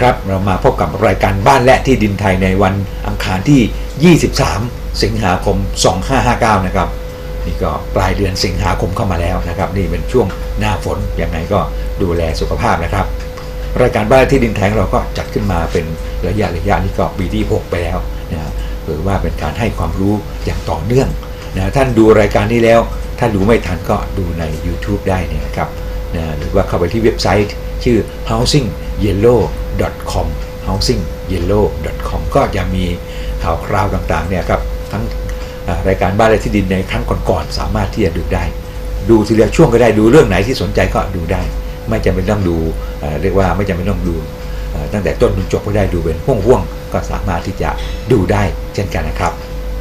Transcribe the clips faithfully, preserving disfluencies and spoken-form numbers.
ครับเรามาพบกับรายการบ้านและที่ดินไทยในวันอังคารที่ ยี่สิบสาม สิงหาคม สองพันห้าร้อยห้าสิบเก้า นะครับนี่ก็ปลายเดือนสิงหาคมเข้ามาแล้วนะครับนี่เป็นช่วงหน้าฝนยังไงก็ดูแลสุขภาพนะครับรายการบ้านและที่ดินไทยเราก็จัดขึ้นมาเป็นระยะระยะนี้ก็ปีที่หกไปแล้วนะหรือว่าเป็นการให้ความรู้อย่างต่อเนื่องนะท่านดูรายการนี้แล้วถ้าดูไม่ทันก็ดูใน YouTube ได้นะครับนะหรือว่าเข้าไปที่เว็บไซต์ชื่อ เฮ้าซิ่งเยลโล่ ดอท คอม เฮ้าซิ่งเยลโล่ ดอท คอม ก็จะมีข่าวคราวต่างๆเนี่ยครับทั้งรายการบ้านและที่ดินในครั้งก่อนๆสามารถที่จะดูได้ดูทีละช่วงก็ได้ดูเรื่องไหนที่สนใจก็ดูได้ไม่จำเป็นต้องดูเรียกว่าไม่จำเป็นต้องดูตั้งแต่ต้นจนจบก็ได้ดูเป็นห่วงๆก็สามารถที่จะดูได้เช่นกันนะครับ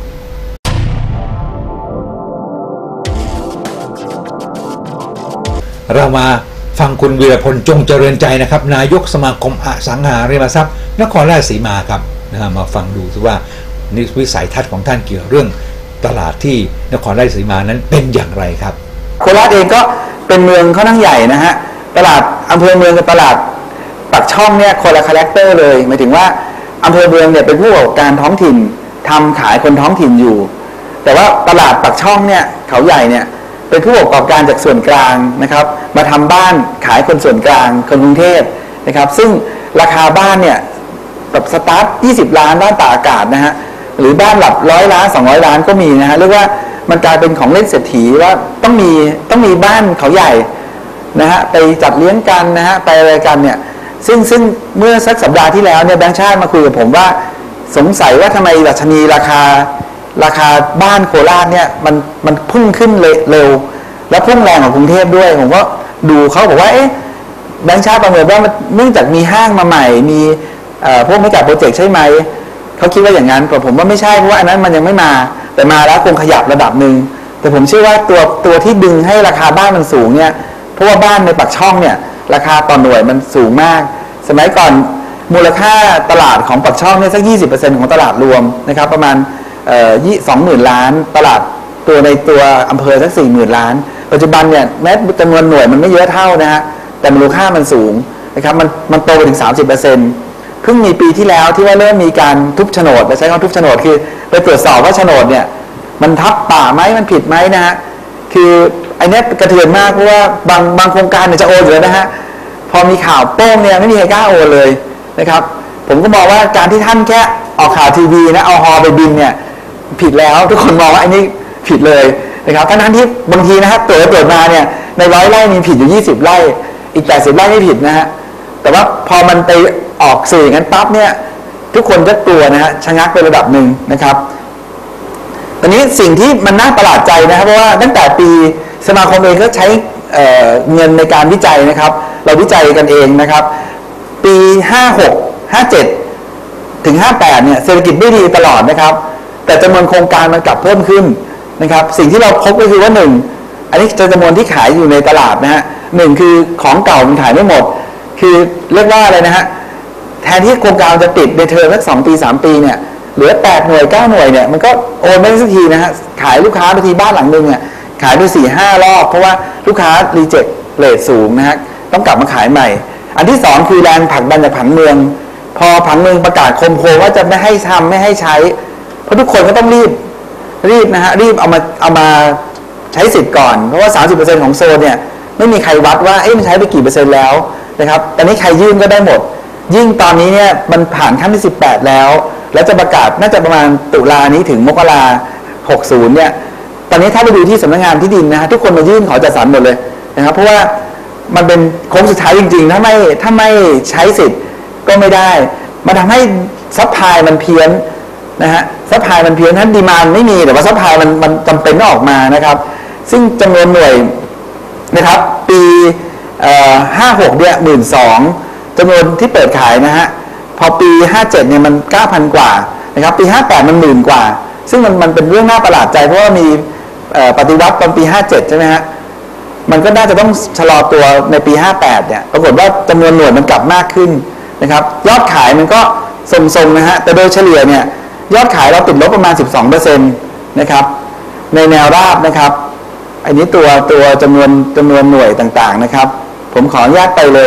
เรามาฟังคุณวีรพลจงเจริญใจนะครับนายกสมาคมอสังหาริมทรัพย์นครราชสีมาครับนะมาฟังดูว่าวิสัยทัศน์ของท่านเกี่ยวเรื่องตลาดที่นครราชสีมานั้นเป็นอย่างไรครับโคราชเองก็เป็นเมืองค่อนข้างใหญ่นะฮะตลาดอำเภอเมืองกับตลาดปากช่องเนี่ยคนละคาแรคเตอร์เลยหมายถึงว่าอำเภอเมืองเนี่ยเป็นผู้ประกอบการท้องถิ่นทำขายคนท้องถิ่นอยู่แต่ว่าตลาดปากช่องเนี่ยเขาใหญ่เนี่ยเป็นผู้ประกอบการจากส่วนกลางนะครับมาทำบ้านขายคนส่วนกลางคนกรุงเทพนะครับซึ่งราคาบ้านเนี่ยแบบสตาร์ทยี่สิบล้านบ้านตากอากาศนะฮะหรือบ้านหลับร้อยล้านสองร้อยล้านก็มีนะฮะเรียกว่ามันกลายเป็นของเล่นเศรษฐีว่าต้องมีต้องมีบ้านเขาใหญ่นะฮะไปจัดเลี้ยงกันนะฮะไปอะไรกันเนี่ยซึ่งซึ่งเมื่อสักสัปดาห์ที่แล้วเนี่ยแบงค์ชาติมาคุยกับผมว่าสงสัยว่าทำไมดัชนีราคาราคาบ้านโคราชเนี่ยมันมันพุ่งขึ้นเร็วและพุ่งแรงกว่ากรุงเทพด้วยผมก็ดูเขาบอกว่าเอ๊ะแบงค์ชาติประเมินว่าเนื่องจากมีห้างมาใหม่มีพวกไม่จัดโปรเจกต์ใช่ไหมเขาคิดว่าอย่างนั้นแต่ผมว่าไม่ใช่เพราะว่าอันนั้นมันยังไม่มาแต่มาแล้วคงขยับระดับหนึ่งแต่ผมเชื่อว่าตัวตัวที่ดึงให้ราคาบ้านมันสูงเนี่ยเพราะว่าบ้านในปากช่องเนี่ยราคาต่อหน่วยมันสูงมากสมัยก่อนมูลค่าตลาดของปากช่องเนี่ยสัก ยี่สิบเปอร์เซ็นต์ ของตลาดรวมนะครับประมาณเอ่อสองหมื่นล้านตลาดตัวในตัวอำเภอสัก สี่หมื่นล้านปัจจุบันเนี่ยแม้จำนวนหน่วยมันไม่เยอะเท่านะฮะแต่มูลค่ามันสูงนะครับมันมันโตไปถึง สามสิบเปอร์เซ็นต์ เพิ่งมีปีที่แล้วที่ว่าเริ่มมีการทุบโฉนดไปใช้คำทุบโฉนดคือไปตรวจสอบว่าโฉนดเนี่ยมันทับป่าไหมมันผิดไหมนะฮะคือไอ้นี้กระเทือนมากเพราะว่าบางบางโครงการเนี่ยจะโอนอยู่แล้วนะฮะพอมีข่าวโป้งเนี่ยไม่มีใครกล้าโอนเลยนะครับผมก็มองว่าการที่ท่านแค่ออกข่าวทีวีนะเอาฮอไปบินเนี่ยผิดแล้วทุกคนมองว่าไอ้นี่ผิดเลยนะครับทั้งนั้นที่บางทีนะฮะตรวจตรวจมาเนี่ยในร้อยไร่มีผิดอยู่ยี่สิบไร่อีกแปดสิบไร่ไม่ผิดนะฮะแต่ว่าพอมันไปออกสื่ออย่างนั้นปั๊บเนี่ยทุกคนก็กลัวนะฮะชะงักไประดับหนึ่งนะครับตอนนี้สิ่งที่มันน่าประหลาดใจนะครับเพราะว่าตั้งแต่ปีสมาคมเองก็ใช้ เ, เงินในการวิจัยนะครับเราวิจัยกันเองนะครับปีห้าหก ห้าเจ็ดถึงห้าแปดเนี่ยเศรษฐกิจไม่ดีตลอดนะครับแต่จำนวนโครงการมันกลับเพิ่มขึ้นนะครับสิ่งที่เราพบก็คือว่าหนึ่งอันนี้จำนวนที่ขายอยู่ในตลาดนะฮะหนึ่งคือของเก่ามันขายไม่หมดคือเรียกว่าอะไรนะฮะแทนที่โครงการจะปิดในเทอมสักสองปีสามปีเนี่ยเหลือแปดหน่วยเก้าหน่วยเนี่ยมันก็โอนไม่ได้สักทีนะฮะขายลูกค้าไปทีบ้านหลังนึงอ่ะขายไปสี่ห้ารอบเพราะว่าลูกค้ารีเจ็คเรทสูงนะฮะต้องกลับมาขายใหม่อันที่สองคือแรงผลักดันจากผังเมืองพอผังเมืองประกาศคมโคว่าจะไม่ให้ทำไม่ให้ใช้เพราะทุกคนก็ต้องรีบรีบนะฮะรีบเอามาเอามาใช้สิทธิ์ก่อนเพราะว่า สามสิบเปอร์เซ็นต์ ของโซนเนี่ยไม่มีใครวัดว่าเอ๊ะมันใช้ไปกี่เปอร์เซ็นต์แล้วนะครับตอนนี้ใครยื่นก็ได้หมดยิ่งตอนนี้เนี่ยมันผ่านขั้นที่สิบแปดแล้วแล้วจะประกาศน่าจะประมาณตุลานี้ถึงมกราหกสิบเนี่ยตอนนี้ถ้าไปดูที่สำนักงานที่ดินนะฮะทุกคนมายื่นขอจัดสรรหมดเลยนะครับเพราะว่ามันเป็นโค้งสุดท้ายจริงๆถ้าไม่ถ้าไม่ใช้สิทธิ์ก็ไม่ได้มันทำให้ซัพพลายมันเพี้ยนนะฮะซัพพลายมันเพี้ยนท่านดีมานด์ไม่มีแต่ว่าซัพพลายมันมันจำเป็นต้องออกมานะครับซึ่งจำนวนหน่วยนะครับปีห้าหกเนี่ยหมื่นสองจำนวนที่เปิดขายนะฮะพอปีห้าเจ็ดเนี่ยมัน เก้าพัน กว่านะครับปีห้าแปดมันหมื่นกว่าซึ่งมันมันเป็นเรื่องน่าประหลาดใจเพราะว่ามีปฏิวัติตอนปีห้าเจ็ดใช่ไหมฮะมันก็น่าจะต้องชะลอตัวในปีห้าแปดเนี่ยปรากฏว่าจำนวนหน่วยมันกลับมากขึ้นนะครับยอดขายมันก็ทรงๆนะฮะแต่โดยเฉลี่ยเนี่ยยอดขายเราติดลบประมาณ สิบสองเปอร์เซ็นต์ นะครับในแนวราบนะครับอันนี้ตัวตัวจำนวนจำนวนหน่วยต่างๆนะครับผมขออนุญาตไปเร็ว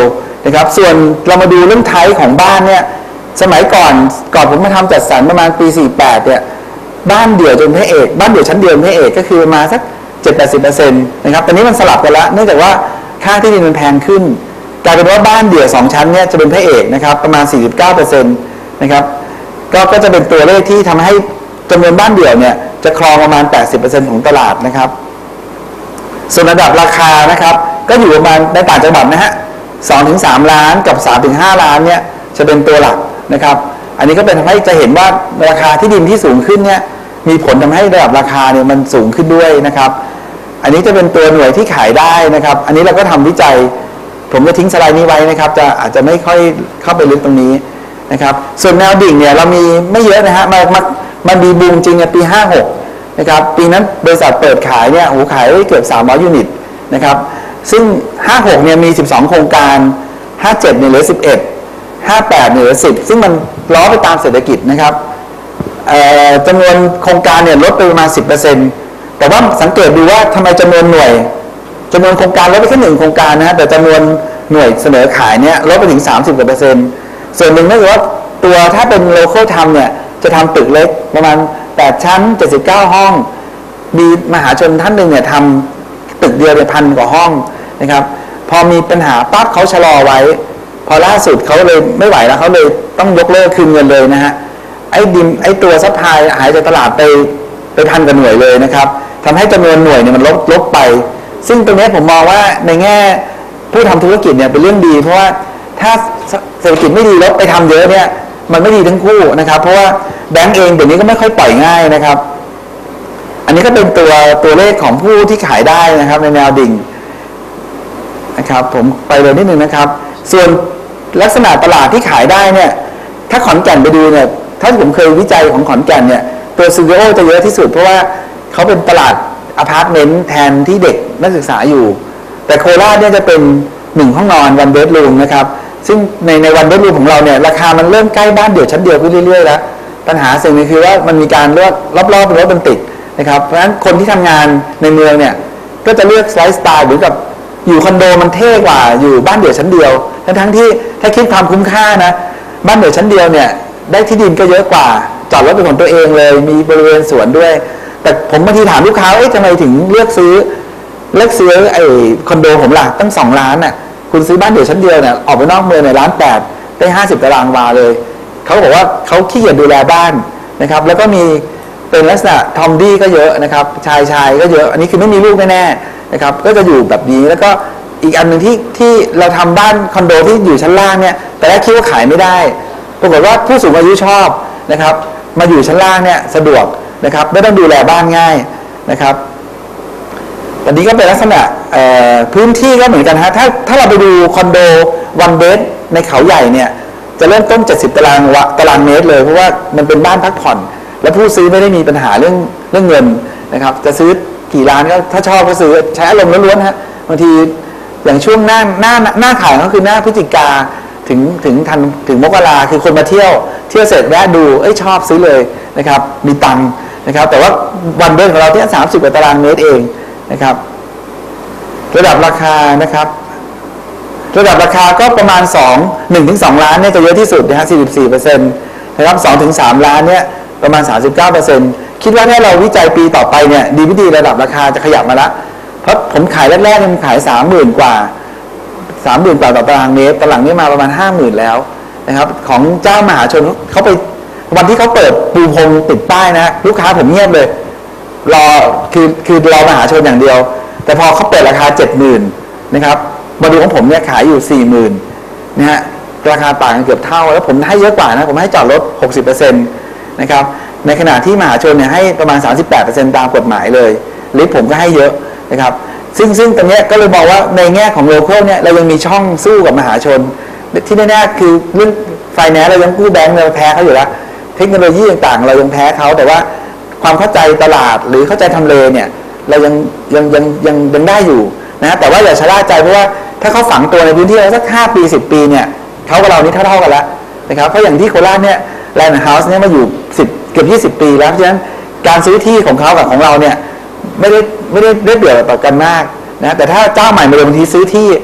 นะครับส่วนเรามาดูเรื่องไทป์ของบ้านเนี่ยสมัยก่อนก่อนผมมาทำจัดสรรประมาณปีสี่สิบแปดเนี่ยบ้านเดี่ยวจนพระเอกบ้านเดี่ยวชั้นเดียวพระเอกก็คือมาสัก เจ็ดถึงแปดสิบเปอร์เซ็นต์ นะครับตอนนี้มันสลับกันแล้วเนื่องจากว่าค่าที่ดินมันแพงขึ้นกลายเป็นว่าบ้านเดี่ยวสองชั้นเนี่ยจะเป็นพระเอกนะครับประมาณ สี่สิบเก้าเปอร์เซ็นต์ นะครับก็ก็จะเป็นตัวเลขที่ทำให้จำนวนบ้านเดี่ยวเนี่ยจะครองประมาณ แปดสิบเปอร์เซ็นต์ ของตลาดนะครับส่วนระดับราคานะครับก็อยู่ประมาณในต่างจังหวัดนะฮะ สองถึงสาม ล้านกับ สามถึงห้า ล้านเนี่ยจะเป็นตัวหลักนะครับอันนี้ก็เป็นทำให้จะเห็นว่าราคาที่ดินที่สูงขึ้นเนี่ยมีผลทำให้ระดับราคาเนี่ยมันสูงขึ้นด้วยนะครับอันนี้จะเป็นตัวหน่วยที่ขายได้นะครับอันนี้เราก็ทำวิจัยผมจะทิ้งสไลด์นี้ไว้นะครับจะอาจจะไม่ค่อยเข้าไปลึกตรงนี้นะครับส่วนแนวดิ่งเนี่ยเรามีไม่เยอะนะฮะมันมันมีบูมจริงในปีห้าหกนะครับปีนั้นบริษัทเปิดขายเนี่ยโอ้ขายได้เกือบสามร้อยยูนิตนะครับซึ่งห้าหกเนี่ยมีสิบสองโครงการห้าเจ็ดเนี่ยเหลือสิบเอ็ด ห้าแปดเนี่ยเหลือสิบซึ่งมันล้อไปตามเศรษฐกิจนะครับจำนวนโครงการเนี่ยลดไปประมาณ สิบเปอร์เซ็นต์ แต่ว่าสังเกตดูว่าทำไมจำนวนหน่วยจำนวนโครงการลดไปแค่หนึ่งโครงการนะแต่จำนวนหน่วยเสนอขายเนี่ยลดไปถึงสามสิบกว่าเปอร์เซ็นต์ส่วนหนึ่งก็คือว่าตัวถ้าเป็นโลคอลทำเนี่ยจะทำตึกเล็กประมาณแปดชั้นเจ็ดสิบเก้าห้องมีมหาชนท่านหนึ่งเนี่ยทำตึกเดียวเป็นพันกว่าห้องนะครับพอมีปัญหาปั๊บเขาชะลอไว้พอล่าสุดเขาเลยไม่ไหวแล้วเขาเลยต้องยกเลิกคืนเงินเลยนะฮะไอ้ดิมไอ้ตัวซัพพลายหายจากตลาดไปไปพันกว่าหน่วยเลยนะครับทำให้จำนวนหน่วยเนี่ยมันลดลดไปซึ่งตรงนี้ผมมองว่าในแง่ผู้ทำธุรกิจเนี่ยเป็นเรื่องดีเพราะว่าถ้าเศรษฐกิจไม่ดีแล้วไปทำเยอะเนี่ยมันไม่ดีทั้งคู่นะครับเพราะว่าแบงก์เองเดี๋ยวนี้ก็ไม่ค่อยปล่อยง่ายนะครับอันนี้ก็เป็นตัวตัวเลขของผู้ที่ขายได้นะครับในแนวดิ่งนะครับผมไปเลยนิดนึงนะครับส่วนลักษณะตลาดที่ขายได้เนี่ยถ้าขอนแก่นไปดูเนี่ยถ้าผมเคยวิจัยของขอนแก่นเนี่ยตัวสตูดิโอจะเยอะที่สุดเพราะว่าเขาเป็นตลาดอพาร์ตเมนต์แทนที่เด็กนักศึกษาอยู่แต่โคราชเนี่ยจะเป็นหนึ่งห้องนอนวันเบดรูมนะครับซึ่งในในวันเบดรูมของเราเนี่ยราคามันเริ่มใกล้บ้านเดี่ยวชั้นเดียวขึ้นเรื่อยๆแล้วปัญหาสิ่งนี้คือว่ามันมีการเลือกรอบๆเป็นรถบรรทุกนะครับเพราะฉะนั้นคนที่ทำงานในเมืองเนี่ยก็จะเลือกไลฟ์สไตล์หรือกับอยู่คอนโดมันเท่กว่าอยู่บ้านเดี่ยวชั้นเดียวทั้งทั้งที่ถ้าคิดความคุ้มค่านะบ้านเดี่ยวชั้นเดียวเนี่ยได้ที่ดินก็เยอะกว่าจอดรถเป็นของตัวเองเลยมีบริเวณสวนด้วยแต่ผมบางทีถามลูกค้าเอ๊ะทำไมถึงเลือกซื้อเลือกซื้อไอ้คอนโดผมล่ะตั้งสองล้านน่ะคุณซื้อบ้านเดี่ยวชั้นเดียวเนี่ยออกไปนอกเมืองในล้านแปดได้ห้าสิบตารางวาเลยเขาบอกว่าเขาขี้เกียจดูแลบ้านนะครับแล้วก็มีเป็นลักษณะทอมดี้ก็เยอะนะครับชายชายก็เยอะอันนี้คือไม่มีลูกแน่ๆนะครับก็จะอยู่แบบนี้แล้วก็อีกอันหนึ่งที่ที่เราทำบ้านคอนโดที่อยู่ชั้นล่างเนี่ยแต่แรกคิดว่าขายไม่ได้ปรากฏว่าผู้สูงอายุชอบนะครับมาอยู่ชั้นล่างเนี่ยสะดวกนะครับไม่ต้องดูแลบ้านง่ายนะครับอันนี้ก็เป็นลักษณะพื้นที่ก็เหมือนกันฮะถ้าถ้าเราไปดูคอนโดวันเบดในเขาใหญ่เนี่ยจะเริ่มต้นเจ็ดสิบตารางวะตารางเมตรเลยเพราะว่ามันเป็นบ้านพักผ่อนและผู้ซื้อไม่ได้มีปัญหาเรื่องเรื่องเงินนะครับจะซื้อกี่ล้านก็ถ้าชอบก็ซื้อใช้อารมณ์ล้วนๆฮะบางทีอย่างช่วงหน้าหน้าหน้าขายก็คือหน้าพฤศจิกาถึงถึงทันถึงมกราคือคนมาเที่ยวเที่ยวเสร็จแวะดูเอ้ยชอบซื้อเลยนะครับมีตังค์นะครับแต่ว่าวันเบดของเราที่สามสิบกว่าตารางเมตรเองนะครับระดับราคานะครับระดับราคาก็ประมาณสอง หนึ่งถึงสองล้านเนี่ยจะเยอะที่สุดนะฮะ สี่สิบสี่เปอร์เซ็นต์ นะครับ สองถึงสาม ล้านเนี่ยประมาณ สามสิบเก้าเปอร์เซ็นต์ คิดว่าถ้าเราวิจัยปีต่อไปเนี่ยดีวิดีระดับราคาจะขยับมาละเพราะผมขายแรกๆมันขาย สามหมื่น กว่า สามหมื่น กว่าต่อตารางเมตรตอนหลังนี้มาประมาณ ห้าหมื่น แล้วนะครับของเจ้ามหาชนเขาไปวันที่เขาเปิดปูพรมติดป้ายนะลูกค้าผมเงียบเลยรอคือคือรอมหาชนอย่างเดียวแต่พอเขาเปิดราคา เจ็ดหมื่น นะครับมาดูของผมเนี่ยขายอยู่ สี่หมื่น นะฮะราคาต่างกันเกือบเท่าแล้วผมให้เยอะกว่านะผมให้จอดรถ หกสิบเปอร์เซ็นต์ นะครับในขณะที่มหาชนเนี่ยให้ประมาณ สามสิบแปดเปอร์เซ็นต์ ตามกฎหมายเลยลิฟต์ผมก็ให้เยอะนะครับซึ่งซึ่งตรงนี้ก็เลยบอกว่าในแง่ของโลคอลเนี่ยเรายังมีช่องสู้กับมหาชนที่แน่ๆคือเรื่องไฟแนนซ์เรายังกู้แบงก์เราแพ้เขาอยู่แล้วเทคโนโลยีต่างๆเรายังแพ้เขาแต่ว่าความเข้าใจตลาดหรือเข้าใจทำเลเนี่ยเรายังยังยังยังยังได้อยู่นะแต่ว่าอย่าชะล่าใจเพราะว่าถ้าเขาฝังตัวในพื้นที่เราสักห้าปีสิบปีเนี่ยเขากับเรานี่เท่าๆกันแล้วนะครับเพราะอย่างที่โคราชเนี่ยแลนด์เฮาส์เนี่ยมาอยู่สิบเกือบยี่สิบปีแล้วเพราะฉะนั้นการซื้อที่ของเขากับของเราเนี่ยไม่ได้ไม่ได้ได้เปรียบต่อกันมากนะแต่ถ้าเจ้าใหม่มาเลยบางทีซื้อที่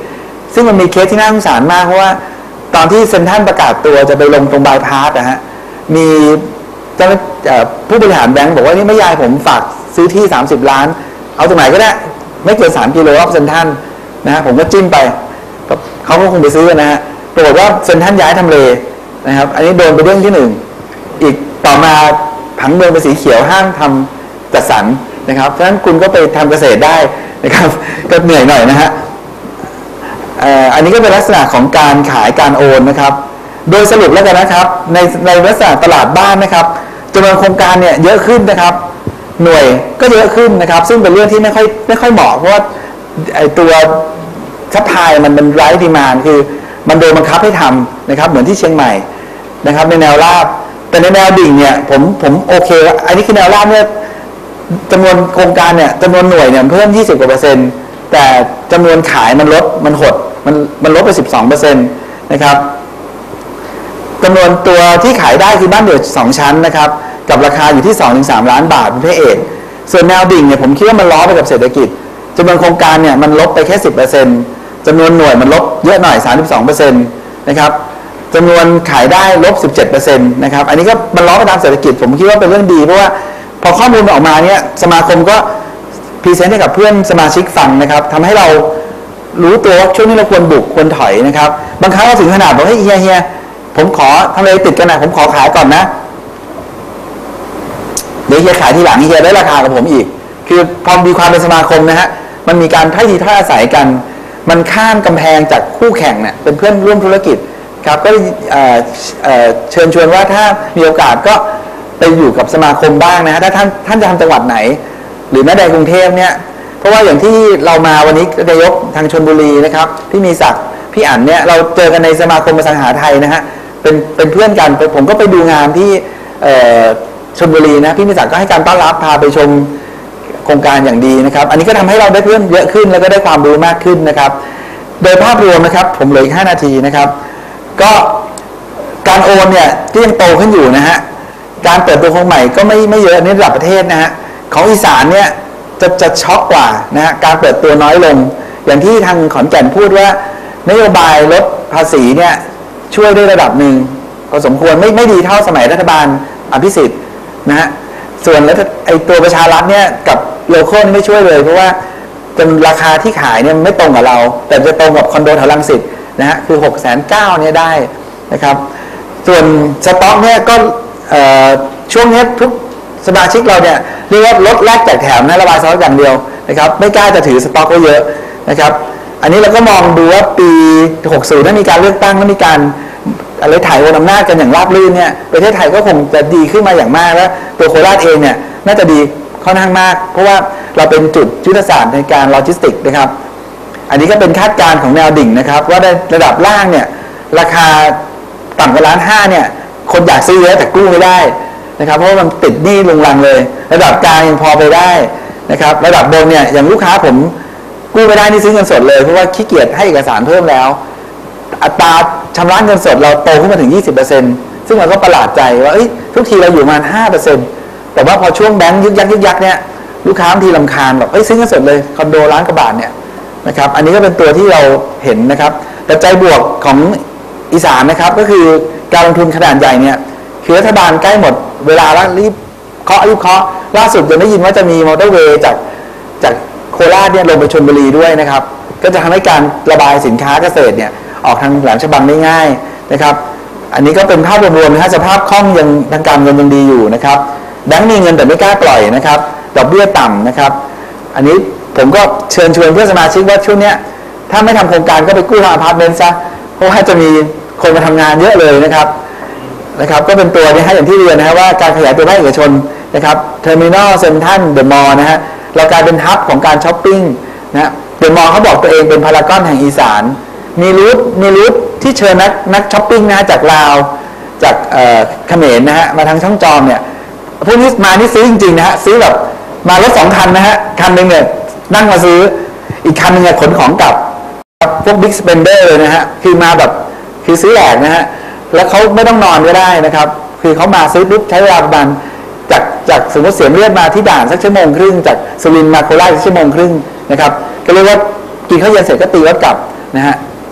ซึ่งมันมีเคสที่น่าสงสารมากเพราะว่าตอนที่เซ็นทรัลประกาศตัวจะไปลงตรงบายพาสนะฮะมีเจ้าผู้บริหารแบงก์บอกว่านี่ไม่ยายผมฝากซื้อที่สามสิบล้านเอาตรงไหนก็ได้ไม่เกินสามกิโลรอบเซ็นทรัลนะฮะผมก็จิ้มไปเขาก็คงไปซื้อนะฮะปรากฏว่าเซ็นทรัลย้ายทำเลนะครับอันนี้โดนไปเรื่องที่หนึ่งอีกต่อมาผังเมืองเป็นสีเขียวห้ามทำจัดสรรนะครับเพราะฉะนั้นคุณก็ไปทำเกษตรได้นะครับก็เหนื่อยหน่อยนะฮะอันนี้ก็เป็นลักษณะของการขายการโอนนะครับโดยสรุปแล้วกันนะครับในในลักษณะตลาดบ้านนะครับจำนวนโครงการเนี่ยเยอะขึ้นนะครับหน่วยก็เยอะขึ้นนะครับซึ่งเป็นเรื่องที่ไม่ค่อยไม่ค่อยเหมาะเพราะว่าไอตัวซัพพลายมันมันไร้ดีมานด์คือมันโดนบังคับให้ทำนะครับเหมือนที่เชียงใหม่นะครับในแนวราบแต่ในแนวดิ่งเนี่ยผมผมโอเคแล้วอันนี้คือแนวราบเนี่ยจำนวนโครงการเนี่ยจำนวนหน่วยเนี่ยเพิ่มยี่สิบกว่าเปอร์เซ็นต์แต่จำนวนขายมันลดมันหดมันมันลดไป สิบสองเปอร์เซ็นต์ นะครับจำนวนตัวที่ขายได้คือบ้านเดี่ยวสองชั้นนะครับกับราคาอยู่ที่ สองถึงสาม ล้านบาทเป็นพระเอกส่วนแนวดิ่งเนี่ยผมคิดว่ามันล้อไปกับเศรษฐกิจจำนวนโครงการเนี่ยมันลดไปแค่ สิบเปอร์เซ็นต์ จำนวนหน่วยมันลดเยอะหน่อย สามสิบสองเปอร์เซ็นต์ นะครับจำนวนขายได้ลบ สิบเจ็ดเปอร์เซ็นต์ นะครับอันนี้ก็มันล้อไปตามเศรษฐกิจผมคิดว่าเป็นเรื่องดีเพราะว่าพอข้อมูลออกมาเนี่ยสมาคมก็พรีเซนต์ให้กับเพื่อนสมาชิกฟังนะครับทำให้เรารู้ตัวว่าช่วงนี้เราควรบุกควรถอยนะครับบางครั้งเราถึงขนาดบอกให้เฮียเฮียผมขอทำเลติดกันนะผมขอขายก่อนนะเดี๋ยวเฮียขายทีหลังเฮียได้ราคากับผมอีกคือพอมีความเป็นสมาคมนะฮะมันมีการท่าทีท่าอาศัยกันมันข้ามกำแพงจากคู่แข่งเนี่ยเป็นเพื่อนร่วมธุรกิจครับก็เชิญชวนว่าถ้ามีโอกาสก็ไปอยู่กับสมาคมบ้างนะฮะถ้าท่านท่านจะทำจังหวัดไหนหรือแม้แต่กรุงเทพเนี่ยเพราะว่าอย่างที่เรามาวันนี้นายกทางชลบุรีนะครับที่มีศักดิ์พี่อั๋นเนี่ยเราเจอกันในสมาคมอสังหาไทยนะฮะเป็นเป็นเพื่อนกันผมก็ไปดูงานที่ชลบุรีนะพี่มีศักดิ์ก็ให้การต้อนรับพาไปชมโครงการอย่างดีนะครับอันนี้ก็ทำให้เราได้เพื่อนเยอะขึ้นแล้วก็ได้ความรู้มากขึ้นนะครับโดยภาพรวมนะครับผมเหลืออีกห้านาทีนะครับก็การโอนเนี่ยก็ยังโตขึ้นอยู่นะฮะการเปิดตัวโครงใหม่ก็ไม่ไม่เยอะในระดับประเทศนะฮะของอีสานเนี่ยจะจะช็อกกว่านะฮะการเปิดตัวน้อยลงอย่างที่ทางขอนแก่นพูดว่านโยบายลดภาษีเนี่ยช่วยได้ระดับหนึ่งพอสมควรไม่ไม่ดีเท่าสมัยรัฐบาลอภิสิทธิ์นะฮะส่วนแล้วไอตัวประชารัฐเนี่ยกับโลคอลไม่ช่วยเลยเพราะว่าจนราคาที่ขายเนี่ยไม่ตรงกับเราแต่จะตรงกับคอนโดแถวรังสิตนะฮะคือ หกแสนเก้าหมื่น เนี่ยได้นะครับส่วนสต็อกเนี่ยก็ช่วงนี้ทุกสมาชิกเราเนี่ยเรียกว่าลดแลกแจกแถมนะระบายสต็อกอย่างเดียวนะครับไม่กล้าจะถือสต็อกไว้เยอะนะครับอันนี้เราก็มองดูว่าปีหกสิบถ้ามีการเลือกตั้งและมีการอะไรถ่ายโอนอำนาจกันอย่างราบรื่นเนี่ยประเทศไทยก็คงจะดีขึ้นมาอย่างมากแล้วตัวโคราชเองเนี่ยน่าจะดีค่อนข้างมากเพราะว่าเราเป็นจุดยุทธศาสตร์ในการโลจิสติกส์นะครับอันนี้ก็เป็นคาดการณ์ของแนวดิ่งนะครับว่าในระดับล่างเนี่ยราคาต่ำกว่าล้านห้าเนี่ยคนอยากซื้อเยอะแต่กู้ไม่ได้นะครับเพราะว่ามันติดหนี้ลุงลังเลยระดับกลางยังพอไปได้นะครับระดับบนเนี่ยอย่างลูกค้าผมกู้ไม่ได้นี่ซื้อเงินสดเลยเพราะว่าขี้เกียจให้เอกสารเพิ่มแล้วอัตราชำระเงินสดเราโตขึ้นมาถึง ยี่สิบเปอร์เซ็นต์ ซึ่งเราก็ประหลาดใจว่าทุกทีเราอยู่ประมาณ ห้าเปอร์เซ็นต์ แต่ว่าพอช่วงแบงค์ยึกยักยึกยักเนี่ยลูกค้าบางทีรำคาญแบบเอ้ยซื้อเงินสดเลยคอนโดล้านกว่าบาทเนี่ยนะครับอันนี้ก็เป็นตัวที่เราเห็นนะครับแต่ใจบวกของอีสานนะครับก็คือการลงทุนขนาดใหญ่เนี่ยคือรัฐบาลใกล้หมดเวลาแล้วรีบเคาะรีบเคาะล่าสุดยังได้ยินว่าจะมีมอเตอร์เวย์จากจากโคราชเนี่ยลงไปชลบุรีด้วยนะครับก็จะทำให้การระบายสินค้าเกษตรเนี่ยออกทางแหลมฉบังได้ง่ายนะครับอันนี้ก็เป็นภาพรวมๆนะฮะสภาพคล่องยังทางการเงินยังดีอยู่นะครับแบงก์มีเงินแต่ไม่กล้าปล่อยนะครับดอกเบี้ยต่ำนะครับอันนี้ผมก็เชิญชวนเพื่อนสมาชิกว่าช่วงนี้ถ้าไม่ทำโครงการก็ไปกู้ทางอพาร์ตเมนต์ซะเพราะว่าจะมีคนมาทำงานเยอะเลยนะครับนะครับก็เป็นตัวนี้ฮะอย่างที่เรียนนะครับว่าการขยายตัวภาคเอกชนนะครับเทอร์มินอลเซ็นทรัลเดอะมอลล์นะฮะเรากลายเป็นฮับของการช้อปปิ้งนะเดอะมอลล์เขาบอกตัวเองเป็นพารากอนแห่งอีสานมีรูทมีรูทที่เชิญนักนักช้อปปิ้งนะจากลาวจากเขมรนะฮะมาทางช่องจอมเนี่ยพวกนี้มานี่ซื้อจริงๆนะฮะซื้อแบบมารถสองคันนะฮะคันหนึ่งเนี่ยนั่งมาซื้ออีกคันหนึ่งเนี่ยขนของกลับพวกบิ๊กสเปนเดอร์เลยนะฮะคือมาแบบคือซื้อแหลกนะฮะแล้วเขาไม่ต้องนอนก็ได้นะครับคือเขามาซื้อปุ๊บใช้เวลาประมาณจากจากสมมติเสียเลือดมาที่ด่านสักชั่วโมงครึ่งจากสุรินทร์มาโคราชชั่วโมงครึ่งนะครับก็เรียกว่ากินข้าวเย็นเสร็จก็ตีรถกลับนะฮะ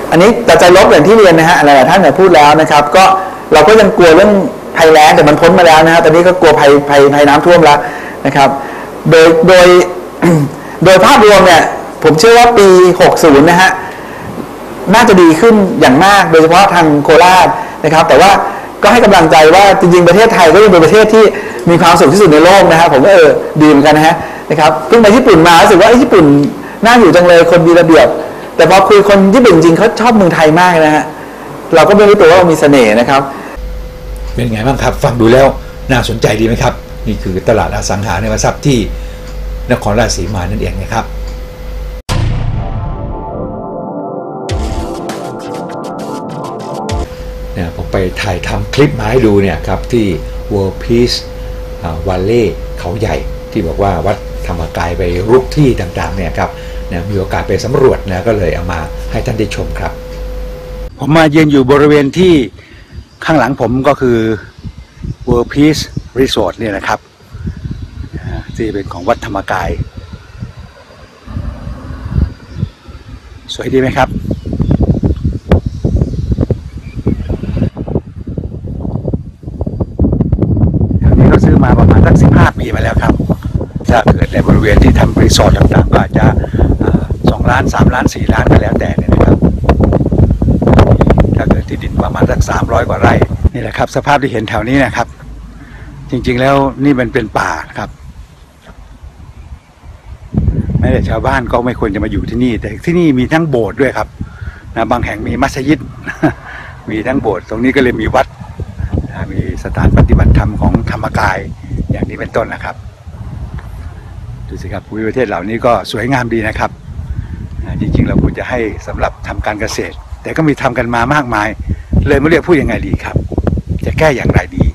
อันนี้แต่ใจลบอย่างที่เรียนนะฮะหลายท่านเนี่ยพูดแล้วนะครับก็เราก็ยังกลัวเรื่องภัยแล้งแต่มันพ้นมาแล้วนะฮะตอนนี้ก็กลัวภัยภัยภัยน้ำท่วมแล้วนะครับโดยโดย โดยภาพรวมเนี่ยผมเชื่อว่าปีหกสิบนะฮะน่าจะดีขึ้นอย่างมากโดยเฉพาะทางโคราชนะครับแต่ว่าก็ให้กำลังใจว่าจริงๆประเทศไทยก็ยังเป็นประเทศที่มีความสุขที่สุดในโลกนะครับผมก็เออดีเหมือนกันนะฮะนะครับเพิ่งไปญี่ปุ่นมารู้สึกว่าญี่ปุ่นน่าอยู่จังเลยคนมีระเบียบแต่พอคุยคนญี่ปุ่นจริงเขาชอบเมืองไทยมากนะฮะเราก็ไม่รู้ตัวว่ามีเสน่ห์นะครับเป็นไงบ้างครับฟังดูแล้วน่าสนใจดีไหมครับนี่คือตลาดอสังหาริมทรัพย์ที่นครราชสีมานั่นเองนะครับเนี่ยผมไปถ่ายทำคลิปมาให้ดูเนี่ยครับที่ World Peace Valley เขาใหญ่ที่บอกว่าวัดธรรมกายไปรุกที่ต่างๆเนี่ยครับเนี่ยมีโอกาสไปสำรวจนะก็เลยเอามาให้ท่านได้ชมครับผมมายืนอยู่บริเวณที่ข้างหลังผมก็คือ World Peace Resort เนี่ยนะครับที่เป็นของวัดธรรมกายสวยดีไหมครับอันนี้ก็ซื้อมาประมาณสักสิบห้าปีมาแล้วครับถ้าเกิดในบริเวณที่ทำรีสอร์ทต่างๆก็อาจจะสองล้านสามล้านสี่ล้านก็แล้วแต่เนี่ยนะครับถ้าเกิดที่ดินประมาณสักสามร้อยกว่าไร่นี่แหละครับสภาพที่เห็นแถวนี้นะครับจริงๆแล้วนี่มันเป็นป่าครับแม้แต่ชาวบ้านก็ไม่ควรจะมาอยู่ที่นี่แต่ที่นี่มีทั้งโบสถ์ด้วยครับนะบางแห่งมีมัสยิด มีทั้งโบสถ์ตรงนี้ก็เลยมีวัดนะมีสถานปฏิบัติธรรมของธรรมกายอย่างนี้เป็นต้นนะครับดูสิครับภูมิประเทศเหล่านี้ก็สวยงามดีนะครับนะจริงๆเราควรจะให้สำหรับทำการเกษตรแต่ก็มีทำกันมามากมายเลยไม่เรียกพูดยังไงดีครับจะแก้อย่างไรดี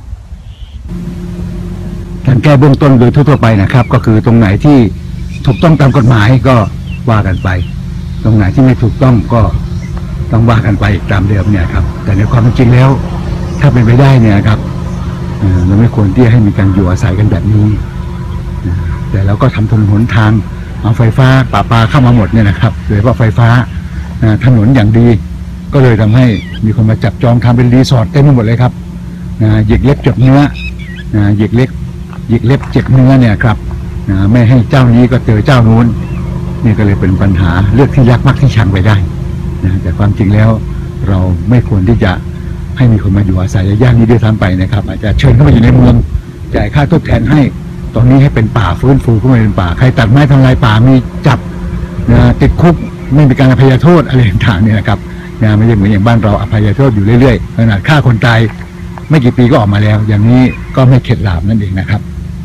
การแก้เบื้องต้นโดยทั่วไปนะครับก็คือตรงไหนที่ถูกต้องตามกฎหมายก็ว่ากันไปตรงไหนที่ไม่ถูกต้องก็ต้องว่ากันไปตามเดิมเนี่ยครับแต่ในความเป็นจริงแล้วถ้าเป็นไปได้เนี่ยครับเราไม่ควรที่ให้มีการอยู่อาศัยกันแบบนี้แต่เราก็ทำถนนหนทางเอาไฟฟ้าป่าปาเข้ามาหมดเนี่ยนะครับโดยเฉพาะไฟฟ้าถนนอย่างดีก็เลยทำให้มีคนมาจับจองทำเป็นรีสอร์ทเต็มไปหมดเลยครับหยิกเล็บเจ็บเนื้อหยิกเล็บหยิกเล็บเจ็บเนื้อเนี่ยครับไม่ให้เจ้านี้ก็เจอเจ้านู้นนี่ก็เลยเป็นปัญหาเลือกที่รักมักที่ชังไปได้นะแต่ความจริงแล้วเราไม่ควรที่จะให้มีคนมาอยู่อาศัยย่านนี้ด้วยซ้ำไปนะครับอาจจะเชิญเข้ามาอยู่ในเมืองจ่ายค่าทดแทนให้ตรงนี้ให้เป็นป่าฟื้นฟูขึ้นมาเป็นป่าใครตัดไม้ทำลายป่ามีจับนะติดคุกไม่มีการอภัยโทษอะไรต่างๆเนี่ยนะครับนะไม่ใช่เหมือนอย่างบ้านเราอภัยโทษอยู่เรื่อยๆขนาดฆ่าคนตายไม่กี่ปีก็ออกมาแล้วอย่างนี้ก็ไม่เข็ดหลาบนั่นเองนะครับ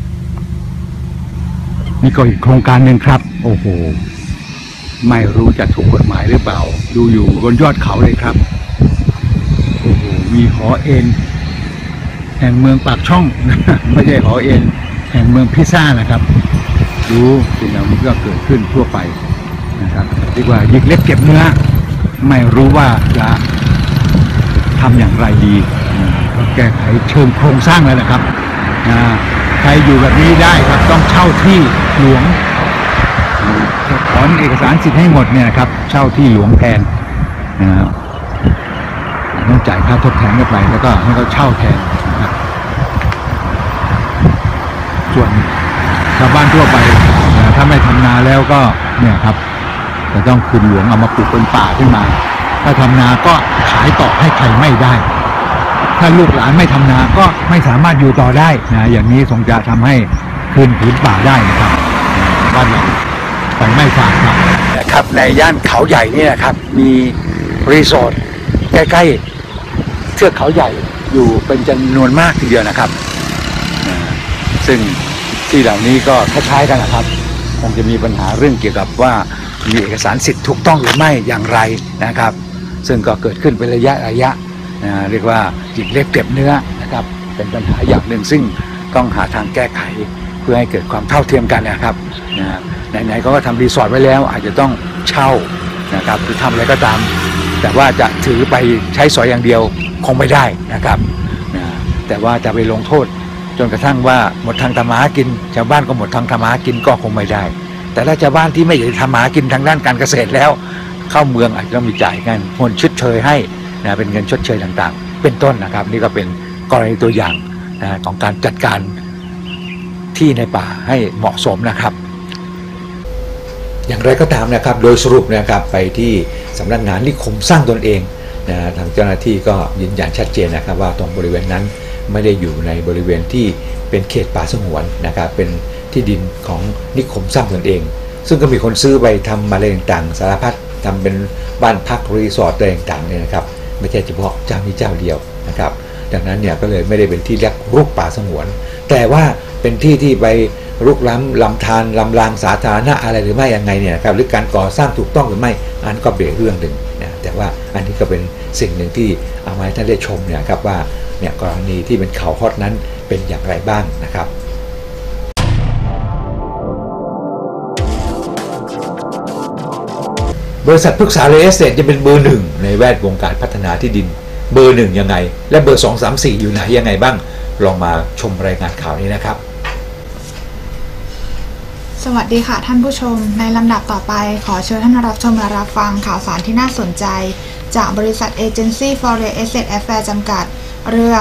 นี่ก็อีกโครงการหนึ่งครับโอ้โหไม่รู้จะถูกกฎหมายหรือเปล่าดูอยู่บนยอดเขาเลยครับโอ้โหมีหอเอ็นแห่งเมืองปากช่องไม่ใช่หอเอ็นแห่งเมืองพิซซ่านะครับดูสิ่งเหล่านี้ก็เกิดขึ้นทั่วไปนะครับเรียกว่ายิกเล็บเก็บเนื้อไม่รู้ว่าจะทำอย่างไรดีก็แก้ไขเชิงโครงสร้างแล้วนะครับใครอยู่แบบนี้ได้ครับต้องเช่าที่หลวงถอนเอกสารสิทธิ์ให้หมดเนี่ยครับเช่าที่หลวงแทนนะครับต้องจ่ายค่าทดแทนกันไปแล้วก็ให้เขาเช่าแทนนะครับส่วนชาวบ้านทั่วไปถ้าไม่ทำนาแล้วก็เนี่ยครับจะต้องคืนหลวงเอามาปลูกเป็นป่าขึ้นมาถ้าทำนาก็ขายต่อให้ใครไม่ได้ถ้าลูกหลานไม่ทำนาก็ไม่สามารถอยู่ต่อได้นะอย่างนี้คงจะทำให้คืนผืนป่าได้นะครับบ้านเราไฟไหม้ฟางครับนะครับในย่านเขาใหญ่นี่นะครับมีรีสอร์ทใกล้ๆเทือกเขาใหญ่อยู่เป็นจำนวนมากทีเดียวนะครับซึ่งที่เหล่านี้ก็คล้ายๆกันนะครับคงจะมีปัญหาเรื่องเกี่ยวกับว่ามีเอกสารสิทธิ์ถูกต้องหรือไม่อย่างไรนะครับซึ่งก็เกิดขึ้นเป็นระยะระยะนะเรียกว่าจิกเล็บเก็บเนื้อนะครับเป็นปัญหาอย่างหนึ่งซึ่งต้องหาทางแก้ไขเพื่อให้เกิดความเท่าเทียมกันนะครับนะไหนๆก็ทำรีสอร์ทไว้แล้วอาจจะต้องเช่านะครับหรือทำอะไรก็ตามแต่ว่าจะถือไปใช้สอยอย่างเดียวคงไม่ได้นะครับนะแต่ว่าจะไปลงโทษจนกระทั่งว่าหมดทางทำมาหากินชาวบ้านก็หมดทางทำมาหากินก็คงไม่ได้แต่ถ้าชาวบ้านที่ไม่อยากทำมาหากินทางด้านการเกษตรแล้วเข้าเมืองอาจจะต้องมีจ่ายเงินเงินชดเชยให้นะเป็นเงินชดเชยต่างๆเป็นต้นนะครับนี่ก็เป็นกรณีตัวอย่างนะของการจัดการที่ในป่าให้เหมาะสมนะครับอย่างไรก็ตามนะครับโดยสรุปนะครับไปที่สำนักงานนิคมสร้างตนเองนะทางเจ้าหน้าที่ก็ยืนยันชัดเจนนะครับว่าตรงบริเวณนั้นไม่ได้อยู่ในบริเวณที่เป็นเขตป่าสงวนนะครับเป็นที่ดินของนิคมสร้างตนเองซึ่งก็มีคนซื้อไปทำอะไรต่างๆสารพัดทำเป็นบ้านพักรีสอร์ทอะไรต่างๆเนี่ยนะครับไม่ใช่เฉพาะเจ้านี้เจ้าเดียวนะครับดังนั้นเนี่ยก็เลยไม่ได้เป็นที่รุกป่าสงวนแต่ว่าเป็นที่ที่ไปรุกล้ำลำธารลำรางสาธารณะอะไรหรือไม่ยังไงเนี่ยครับหรือการก่อสร้างถูกต้องหรือไม่อันก็เป็นเรื่องหนึ่งนะแต่ว่าอันนี้ก็เป็นสิ่งหนึ่งที่เอามาให้ท่านได้ชมเนี่ยครับว่าเนี่ยกรณีที่เป็นเขาฮอตนั้นเป็นอย่างไรบ้างนะครับบริษัทพฤกษาเรียลเอสเตทจะเป็นเบอร์หนึ่งในแวดวงการพัฒนาที่ดินเบอร์หนึ่งยังไงและเบอร์สอง สาม สี่อยู่ไหนยังไงบ้างลองมาชมรายงานข่าวนี้นะครับสวัสดีค่ะท่านผู้ชมในลำดับต่อไปขอเชิญท่านรับชมและรับฟังข่าวสารที่น่าสนใจจากบริษัท Agency for Real Estate Affairs จำกัดเรื่อง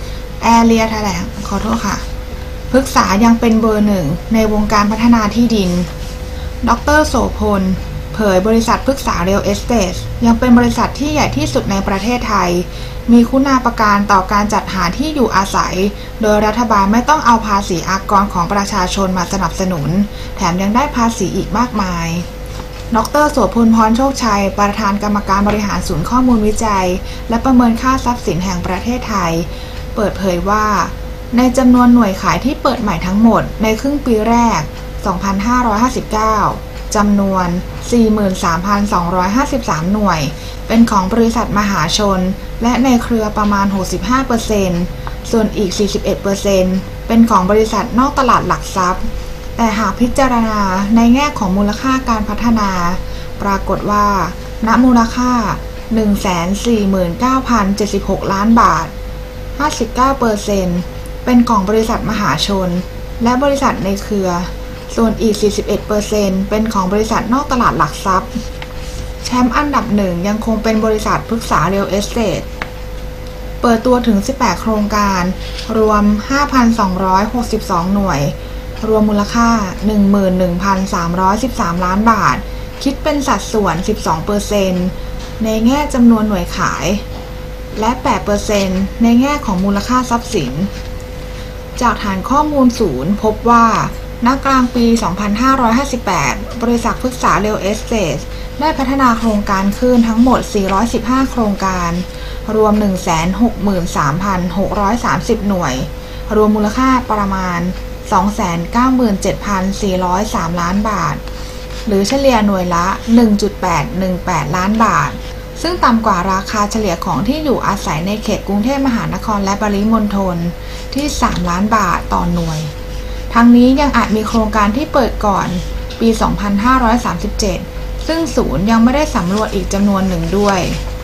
Area แถลงขอโทษค่ะพฤกษายังเป็นเบอร์หนึ่งในวงการพัฒนาที่ดินดร.โสพลเผยบริษัทพฤกษา Real Estate ยังเป็นบริษัทที่ใหญ่ที่สุดในประเทศไทยมีคุณาประการต่อการจัดหาที่อยู่อาศัยโดยรัฐบาลไม่ต้องเอาภาษีอากรของประชาชนมาสนับสนุนแถมยังได้ภาษีอีกมากมายดร.โสพลพรโชคชัยประธานกรรมการบริหารศูนย์ข้อมูลวิจัยและประเมินค่าทรัพย์สินแห่งประเทศไทยเปิดเผยว่าในจำนวนหน่วยขายที่เปิดใหม่ทั้งหมดในครึ่งปีแรก สองพันห้าร้อยห้าสิบเก้า จำนวน สี่หมื่นสามพันสองร้อยห้าสิบสาม หน่วยเป็นของบริษัทมหาชนและในเครือประมาณ หกสิบห้าเปอร์เซ็นต์ ส่วนอีก สี่สิบเอ็ดเปอร์เซ็นต์ เป็นของบริษัทนอกตลาดหลักทรัพย์แต่หากพิจารณาในแง่ของมูลค่าการพัฒนาปรากฏว่าณมูลค่า หนึ่งแสนสี่หมื่นเก้าพันเจ็ดสิบหก ล้านบาท ห้าสิบเก้าเปอร์เซ็นต์ เป็นของบริษัทมหาชนและบริษัทในเครือส่วนอีก สี่สิบเอ็ดเปอร์เซ็นต์ เป็นของบริษัทนอกตลาดหลักทรัพย์แชมป์อันดับหนึ่งยังคงเป็นบริษัทพฤกษา Real Estate เปิดตัวถึงสิบแปดโครงการรวม ห้าพันสองร้อยหกสิบสอง หน่วยรวมมูลค่า หนึ่งหมื่นหนึ่งพันสามร้อยสิบสาม ล้านบาทคิดเป็นสัดส่วน สิบสองเปอร์เซ็นต์ ในแง่จำนวนหน่วยขายและ แปดเปอร์เซ็นต์ ในแง่ของมูลค่าทรัพย์สินจากฐานข้อมูลศูนย์พบว่าณกลางปี สองพันห้าร้อยห้าสิบแปด บริษัทพฤกษา Real Estate ได้พัฒนาโครงการขึ้นทั้งหมด สี่ร้อยสิบห้า โครงการรวม หนึ่งแสนหกหมื่นสามพันหกร้อยสามสิบ หน่วยรวมมูลค่าประมาณ สองแสนเก้าหมื่นเจ็ดพันสี่ร้อยสาม ล้านบาทหรือเฉลี่ยหน่วยละ หนึ่งจุดแปดหนึ่งแปด ล้านบาทซึ่งต่ำกว่าราคาเฉลี่ยของที่อยู่อาศัยในเขตกรุงเทพมหานครและปริมณฑลที่ สาม ล้านบาทต่อหน่วยทั้งนี้ยังอาจมีโครงการที่เปิดก่อนปี สองพันห้าร้อยสามสิบเจ็ด ซึ่งศูนย์ยังไม่ได้สำรวจอีกจำนวนหนึ่งด้วย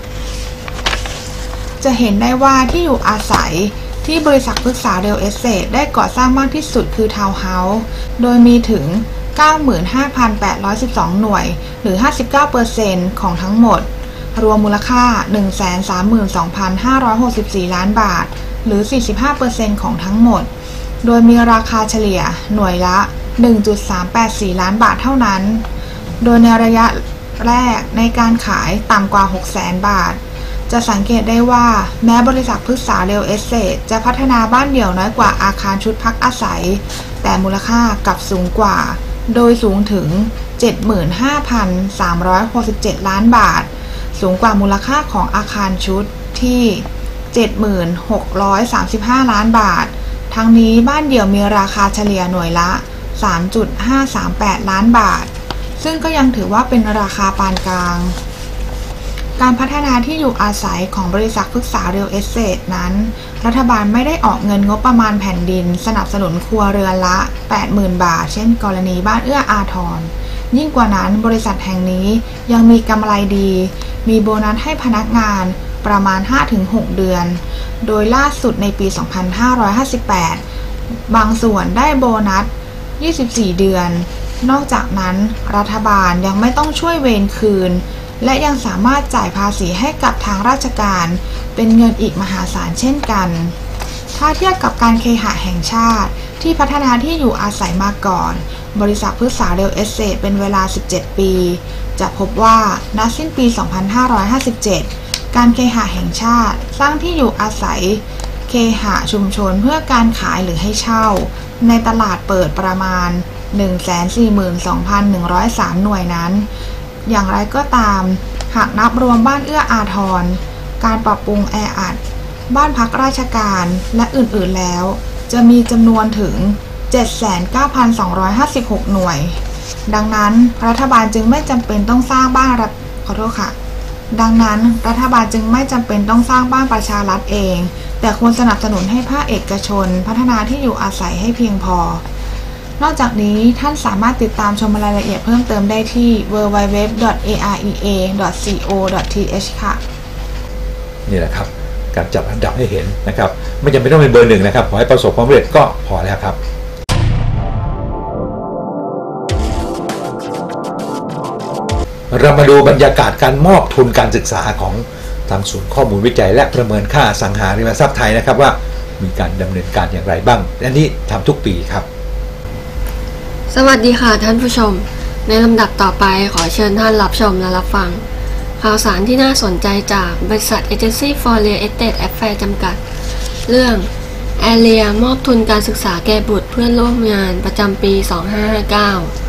จะเห็นได้ว่าที่อยู่อาศัยที่บริษัทพฤกษา Real Estate ได้ก่อสร้างมากที่สุดคือทาวน์เฮาส์โดยมีถึง เก้าหมื่นห้าพันแปดร้อยสิบสอง หน่วยหรือ ห้าสิบเก้าเปอร์เซ็นต์ ของทั้งหมดรวมมูลค่า หนึ่งแสนสามหมื่นสองพันห้าร้อยหกสิบสี่ ล้านบาทหรือ สี่สิบห้าเปอร์เซ็นต์ ของทั้งหมดโดยมีราคาเฉลี่ยหน่วยละ หนึ่งจุดสามแปดสี่ ล้านบาทเท่านั้นโดยในระยะแรกในการขายต่ำกว่า หกแสน บาทจะสังเกตได้ว่าแม้บริษัทพฤกษา Real Estate จะพัฒนาบ้านเดี่ยวน้อยกว่าอาคารชุดพักอาศัยแต่มูลค่ากลับสูงกว่าโดยสูงถึง เจ็ดหมื่นห้าพันสามร้อยหกสิบเจ็ด ล้านบาทสูงกว่ามูลค่าของอาคารชุดที่ เจ็ดหมื่นหกร้อยสามสิบห้า ล้านบาททั้งนี้บ้านเดี่ยวมีราคาเฉลี่ยหน่วยละ สามจุดห้าสามแปด ล้านบาทซึ่งก็ยังถือว่าเป็นราคาปานกลางการพัฒนาที่อยู่อาศัยของบริษัทพฤกษา Real Estate นั้นรัฐบาลไม่ได้ออกเงินงบประมาณแผ่นดินสนับสนุนครัวเรือนละ แปดหมื่น บาทเช่นกรณีบ้านเอื้ออาทรยิ่งกว่านั้นบริษัทแห่งนี้ยังมีกำไรดีมีโบนัสให้พนักงานประมาณ ห้าถึงหก เดือนโดยล่าสุดในปี สองพันห้าร้อยห้าสิบแปด บางส่วนได้โบนัส ยี่สิบสี่ เดือนนอกจากนั้นรัฐบาลยังไม่ต้องช่วยเวรคืนและยังสามารถจ่ายภาษีให้กับทางราชการเป็นเงินอีกมหาศาลเช่นกันถ้าเทียบกับการเคหะแห่งชาติที่พัฒนาที่อยู่อาศัยมาก่อนบริษัทพฤกษาเรียลเอสเตทเป็นเวลาสิบเจ็ดปีจะพบว่าณสิ้นปีสองพันห้าร้อยห้าสิบเจ็ดการเคหะแห่งชาติสร้างที่อยู่อาศัยเคหะชุมชนเพื่อการขายหรือให้เช่าในตลาดเปิดประมาณ หนึ่งแสนสี่หมื่นสองพันหนึ่งร้อยสาม หน่วยนั้นอย่างไรก็ตามหากนับรวมบ้านเอื้ออาทรการปรับปรุงแออัดบ้านพักราชการและอื่นๆแล้วจะมีจำนวนถึง เจ็ดแสนเก้าพันสองร้อยห้าสิบหก หน่วยดังนั้นรัฐบาลจึงไม่จำเป็นต้องสร้างบ้านรัฐขอโทษค่ะดังนั้นรัฐบาลจึงไม่จำเป็นต้องสร้างบ้านประชารัฐเองแต่ควรสนับสนุนให้ภาคเอกชนพัฒนาที่อยู่อาศัยให้เพียงพอนอกจากนี้ท่านสามารถติดตามชมรายละเอียดเพิ่มเติมได้ที่ ดับเบิลยู ดับเบิลยู ดับเบิลยู ดอท เอ อาร์ อี เอ ดอท ซี โอ ดอท ที เอช ค่ะนี่แหละครับการจับอันดับให้เห็นนะครับไม่จำเป็นต้องเป็นเบอร์หนึ่งนะครับขอให้ประสบความสำเร็จก็พอแล้วครับเรามาดูบรรยากาศการมอบทุนการศึกษาของทางศูนย์ข้อมูลวิจัยและประเมินค่าอสังหาริมทรัพย์ไทยนะครับว่ามีการดำเนินการอย่างไรบ้างอันนี้ทำทุกปีครับสวัสดีค่ะท่านผู้ชมในลำดับต่อไปขอเชิญท่านรับชมและรับฟังข่าวสารที่น่าสนใจจากบริษัท Agency for Real Estate Affairs จำกัดเรื่อง Area มอบทุนการศึกษาแก่บุตรเพื่อนร่วมงานประจำปี สองพันห้าร้อยห้าสิบเก้า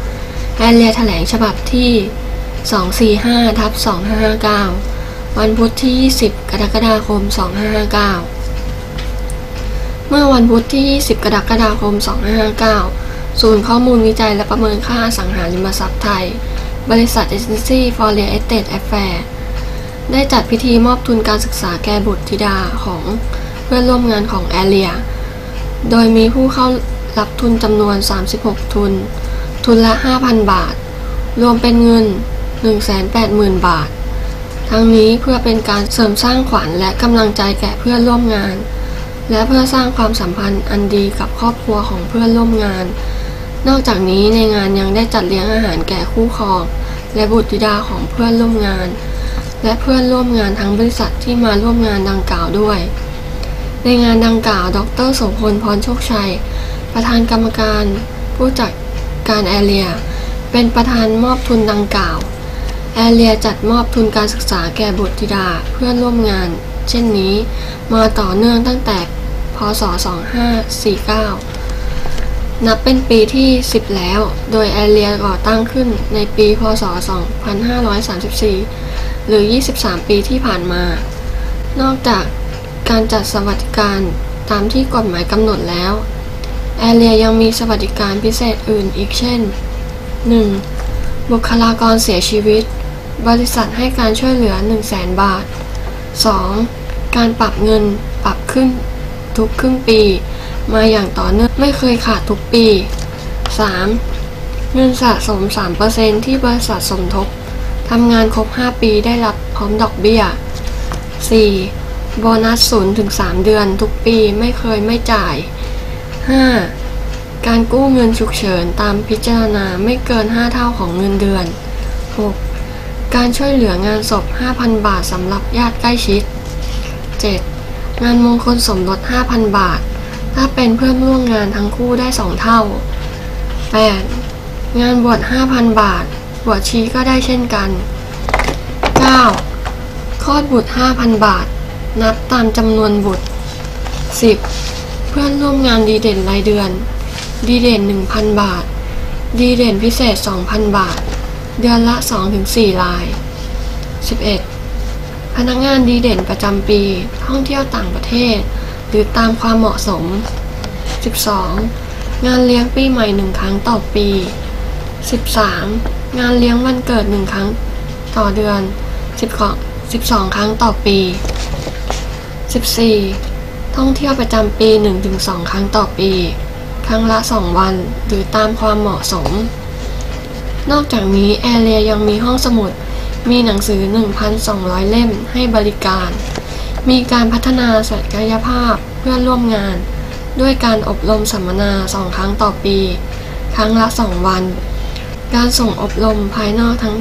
Area แถลงฉบับที่ สองร้อยสี่สิบห้า ทับ สองพันห้าร้อยห้าสิบเก้า วันพุธที่ ยี่สิบ กรกฎาคม สองพันห้าร้อยห้าสิบเก้า เมื่อวันพุธที่ ยี่สิบ กรกฎาคม สองพันห้าร้อยห้าสิบเก้า ศูนย์ข้อมูลวิจัยและประเมินค่าอสังหาริมทรัพย์ไทยบริษัท Agency for Real Estate Affairs ได้จัดพิธีมอบทุนการศึกษาแก่บุตรธิดาของเพื่อนร่วมงานของ Area โดยมีผู้เข้ารับทุนจำนวน สามสิบหก ทุนทุนละ ห้าพัน บาทรวมเป็นเงิน หนึ่งแสนแปดหมื่น บาททั้งนี้เพื่อเป็นการเสริมสร้างขวัญและกำลังใจแก่เพื่อนร่วมงานและเพื่อสร้างความสัมพันธ์อันดีกับครอบครัวของเพื่อนร่วมงานนอกจากนี้ในงานยังได้จัดเลี้ยงอาหารแก่คู่ครองและบุตรธิดาของเพื่อนร่วมงานและเพื่อนร่วมงานทั้งบริษัทที่มาร่วมงานดังกล่าวด้วยในงานดังกล่าวดร.โสพล พรโชคชัยประธานกรรมการผู้จัดการแอเรียเป็นประธานมอบทุนดังกล่าวแอเรียจัดมอบทุนการศึกษาแก่บุตรธิดาเพื่อนร่วมงานเช่นนี้มาต่อเนื่องตั้งแต่พ.ศ. สองพันห้าร้อยสี่สิบเก้านับเป็นปีที่สิบแล้วโดยแอเรียก่อตั้งขึ้นในปีพ.ศ. สองพันห้าร้อยสามสิบสี่หรือยี่สิบสามปีที่ผ่านมานอกจากการจัดสวัสดิการตามที่กฎหมายกำหนดแล้วแอเรียยังมีสวัสดิการพิเศษอื่นอีกเช่น หนึ่ง. บุคลากรเสียชีวิตบริษัทให้การช่วยเหลือ หนึ่งแสน บาท สอง. การปรับเงินปรับขึ้นทุกครึ่งปีมาอย่างต่อเนื่องไม่เคยขาดทุกปี สาม. เงินสะสม สามเปอร์เซ็นต์ ที่บริษัทสมทบทำงานครบห้าปีได้รับพร้อมดอกเบี้ย สี่. โบนัส ศูนย์ถึงสาม เดือนทุกปีไม่เคยไม่จ่าย ห้า. การกู้เงินฉุกเฉินตามพิจารณาไม่เกินห้าเท่าของเงินเดือน หก. การช่วยเหลืองานศพ ห้าพัน บาทสำหรับญาติใกล้ชิด เจ็ด. งานมงคลสมรส ห้าพัน บาทถ้าเป็นเพื่อนร่วมงานทั้งคู่ได้สองเท่า แปด. งานบวช ห้าพัน บาทบวชชีก็ได้เช่นกัน เก้า. คลอดบุตร ห้าพัน บาทนับตามจำนวนบุตร สิบ. เพื่อนร่วมงานดีเด่นรายเดือนดีเด่น หนึ่งพัน บาทดีเด่นพิเศษ สองพัน บาทเดือนละ สองถึงสี่ ราย สิบเอ็ด. พนักงานดีเด่นประจำปีท่องเที่ยวต่างประเทศหรือตามความเหมาะสม สิบสอง. งานเลี้ยงปีใหม่หนึ่งครั้งต่อปี สิบสาม. งานเลี้ยงวันเกิดหนึ่งครั้งต่อเดือน สิบสอง ครั้งต่อปี สิบสี่. ท่องเที่ยวประจำปี หนึ่งถึงสอง ครั้งต่อปีครั้งละสองวันหรือตามความเหมาะสมนอกจากนี้แอเรียยังมีห้องสมุดมีหนังสือ หนึ่งพันสองร้อย เล่มให้บริการมีการพัฒนาศักยภาพเพื่อร่วมงานด้วยการอบรมสัมมนาสองครั้งต่อปีครั้งละสองวันการส่งอบรมภายนอกทั้ง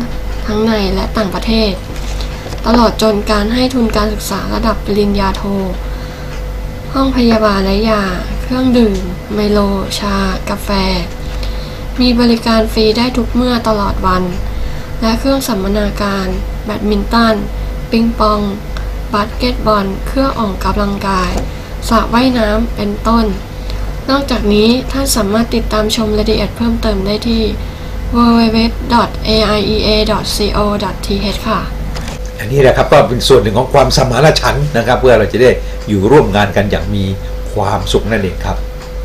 ทั้งในและต่างประเทศตลอดจนการให้ทุนการศึกษาระดับปริญญาโทห้องพยาบาลและยาเครื่องดื่มไมโลชากาแฟมีบริการฟรีได้ทุกเมื่อตลอดวันและเครื่องสัมมนาการแบดมินตันปิงปองบาสเกตบอลเครื่องออกกำลังกายสระว่ายน้ำเป็นต้นนอกจากนี้ท่านสามารถติดตามชมรายละเอียดเพิ่มเติมได้ที่ ดับเบิลยู ดับเบิลยู ดับเบิลยู ดอท เอ ไอ อี เอ ดอท ซี โอ ดอท ที เอช ค่ะอันนี้แหละครับก็เป็นส่วนหนึ่งของความสมานฉันท์นะครับเพื่อเราจะได้อยู่ร่วมงานกันอย่างมีความสุขนั่นเองครับ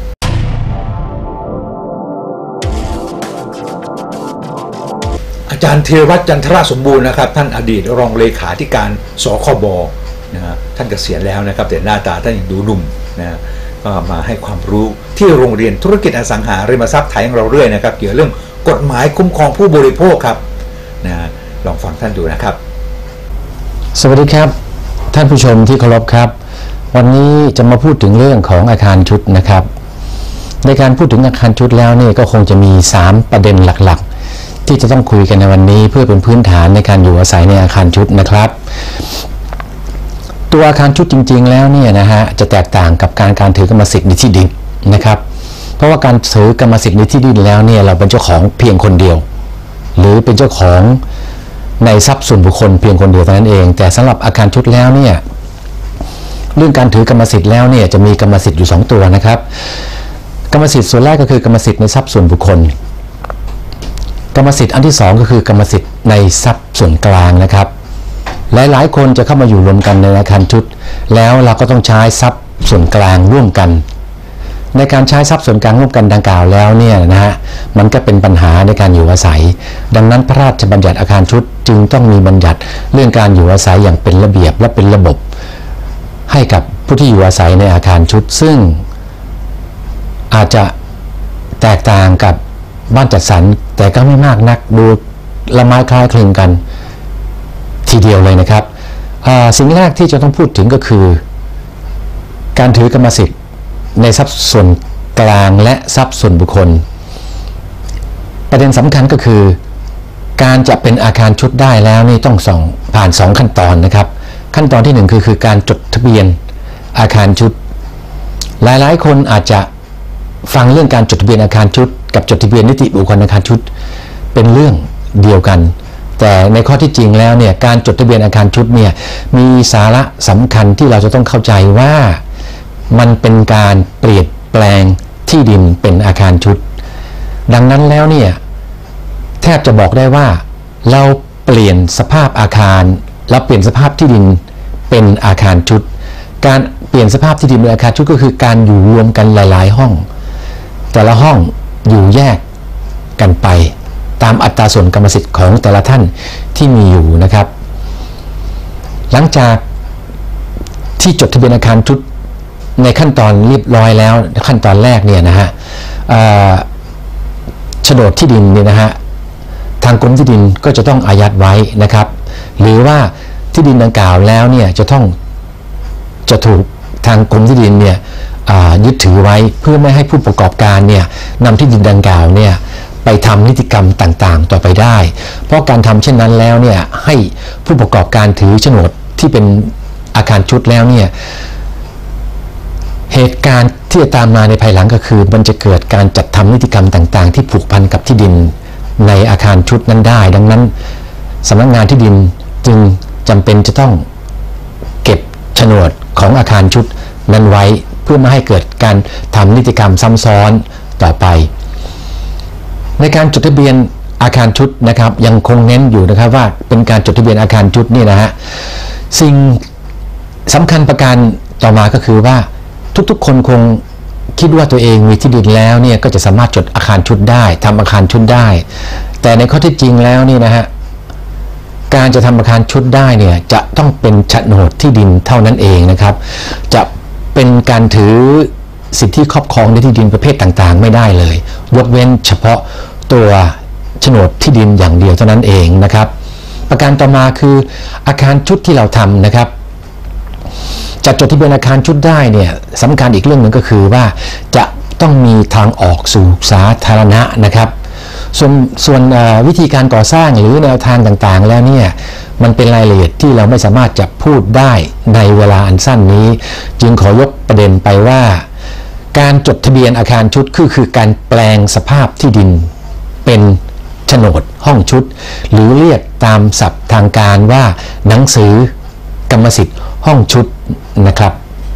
อาจารย์เทวัฒน์จันทราสมบูรณ์นะครับท่านอดีตรองเลขาธิการสคบนะฮะท่านเกษียณแล้วนะครับแต่หน้าตาท่านยังดูหนุ่มนะก็มาให้ความรู้ที่โรงเรียนธุรกิจอสังหาริมทรัพย์ไทยของเราเรื่อยนะครับเกี่ยวกับเรื่องกฎหมายคุ้มครองผู้บริโภคครับนะลองฟังท่านดูนะครับสวัสดีครับท่านผู้ชมที่เคารพครับวันนี้จะมาพูดถึงเรื่องของอาคารชุดนะครับในการพูดถึงอาคารชุดแล้วนี่ก็คงจะมีสามประเด็นหลักๆที่จะต้องคุยกันในวันนี้เพื่อเป็นพื้นฐานในการอยู่อาศัยในอาคารชุดนะครับตัวอาคารชุดจริงๆแล้วเนี่ยนะฮะจะแตกต่างกับการการถือกรรมสิทธิ์ในที่ดินนะครับเพราะว่าการถือกรรมสิทธิ์ในที่ดินแล้วเนี่ยเราเป็นเจ้าของเพียงคนเดียวหรือเป็นเจ้าของในทรัพย์ส่วนบุคคลเพียงคนเดียวเท่านั้นเองแต่สำหรับอาคารชุดแล้วเนี่ยเรื่องการถือกรรมสิทธิ์แล้วเนี่ยจะมีกรรมสิทธิ์อยู่สองตัวนะครับกรรมสิทธิ์ส่วนแรกก็คือกรรมสิทธิ์ในทรัพย์ส่วนบุคคลกรรมสิทธิ์อันที่สองก็คือกรรมสิทธิ์ในทรัพย์ส่วนกลางนะครับหลายๆคนจะเข้ามาอยู่รวมกันในอาคารชุดแล้วเราก็ต้องใช้ทรัพย์ส่วนกลางร่วมกันในการใช้ทรัพย์ส่วนกลางร่วมกันดังกล่าวแล้วเนี่ยนะฮะมันก็เป็นปัญหาในการอยู่อาศัยดังนั้นพระราชบัญญัติอาคารชุดจึงต้องมีบัญญัติเรื่องการอยู่อาศัยอย่างเป็นระเบียบและเป็นระบบให้กับผู้ที่อยู่อาศัยในอาคารชุดซึ่งอาจจะแตกต่างกับบ้านจัดสรรแต่ก็ไม่มากนักดูละไม้คล้ายคลึงกันทีเดียวเลยนะครับสิ่งแรกที่จะต้องพูดถึงก็คือการถือกรรมสิทธิ์ในทรัพย์ส่วนกลางและทรัพย์ส่วนบุคคลประเด็นสำคัญก็คือการจะเป็นอาคารชุดได้แล้วนี่ต้องส่งผ่านสองขั้นตอนนะครับขั้นตอนที่หนึ่งคือคือการจดทะเบียนอาคารชุดหลายๆคนอาจจะฟังเรื่องการจดทะเบียนอาคารชุดกับจดทะเบียนนิติบุคคลอาคารชุดเป็นเรื่องเดียวกันแต่ในข้อที่จริงแล้วเนี่ยการจดทะเบียนอาคารชุดเนี่ยมีสาระสำคัญที่เราจะต้องเข้าใจว่ามันเป็นการเปลี่ยนแปลงที่ดินเป็นอาคารชุดดังนั้นแล้วเนี่ยแทบจะบอกได้ว่าเราเปลี่ยนสภาพอาคารเราเปลี่ยนสภาพที่ดินเป็นอาคารชุดการเปลี่ยนสภาพที่ดินเป็นอาคารชุดก็คือการอยู่รวมกันหลายๆห้องแต่ละห้องอยู่แยกกันไปตามอัตราส่วนกรรมสิทธิ์ของแต่ละท่านที่มีอยู่นะครับหลังจากที่จดทะเบียนอาคารชุดในขั้นตอนเรียบร้อยแล้วขั้นตอนแรกเนี่ยนะฮะโฉนดที่ดินเนี่ยนะฮะทางกรมที่ดินก็จะต้องอายัดไว้นะครับหรือว่าที่ดินดังกล่าวแล้วเนี่ยจะต้องจะถูกทางกรมที่ดินเนี่ยยึดถือไว้เพื่อไม่ให้ผู้ประกอบการเนี่ยนำที่ดินดังกล่าวเนี่ยไปทำนิติกรรมต่างๆต่อไปได้เพราะการทำเช่นนั้นแล้วเนี่ยให้ผู้ประกอบการถือโฉนดที่เป็นอาคารชุดแล้วเนี่ยเหตุการณ์ที่จะตามมาในภายหลังก็คือมันจะเกิดการจัดทำนิติกรรมต่างๆที่ผูกพันกับที่ดินในอาคารชุดนั้นได้ดังนั้นสำนักงานที่ดินจึงจำเป็นจะต้องเก็บโฉนดของอาคารชุดนั้นไว้เพื่อไม่ให้เกิดการทำนิติกรรมซ้ำซ้อนต่อไปในการจดทะเบียนอาคารชุดนะครับยังคงเน้นอยู่นะครับว่าเป็นการจดทะเบียนอาคารชุดนี่นะฮะสิ่งสำคัญประการต่อมาก็คือว่าทุกๆคนคงคิดว่าตัวเองมีที่ดินแล้วเนี่ยก็จะสามารถจดอาคารชุดได้ทำอาคารชุดได้แต่ในข้อที่จริงแล้วนี่นะฮะการจะทำอาคารชุดได้เนี่ยจะต้องเป็นโฉนดที่ดินเท่านั้นเองนะครับจะเป็นการถือสิทธิครอบครองในที่ดินประเภทต่างๆไม่ได้เลยยกเว้นเฉพาะตัวโฉนดที่ดินอย่างเดียวเท่านั้นเองนะครับประการต่อมาคืออาคารชุดที่เราทำนะครับจะจดทะเบียนอาคารชุดได้เนี่ยสำคัญอีกเรื่องหนึ่งก็คือว่าจะต้องมีทางออกสู่สาธารณะนะครับส่วนส่วนวิธีการก่อสร้างหรือแนวทางต่างๆแล้วเนี่ยมันเป็นรายละเอียดที่เราไม่สามารถจะพูดได้ในเวลาอันสั้นนี้จึงขอยกประเด็นไปว่าการจดทะเบียนอาคารชุดคือคือการแปลงสภาพที่ดินเป็นโฉนดห้องชุดหรือเรียกตามศัพท์ทางการว่าหนังสือกรรมสิทธิ์ห้องชุดนะครับ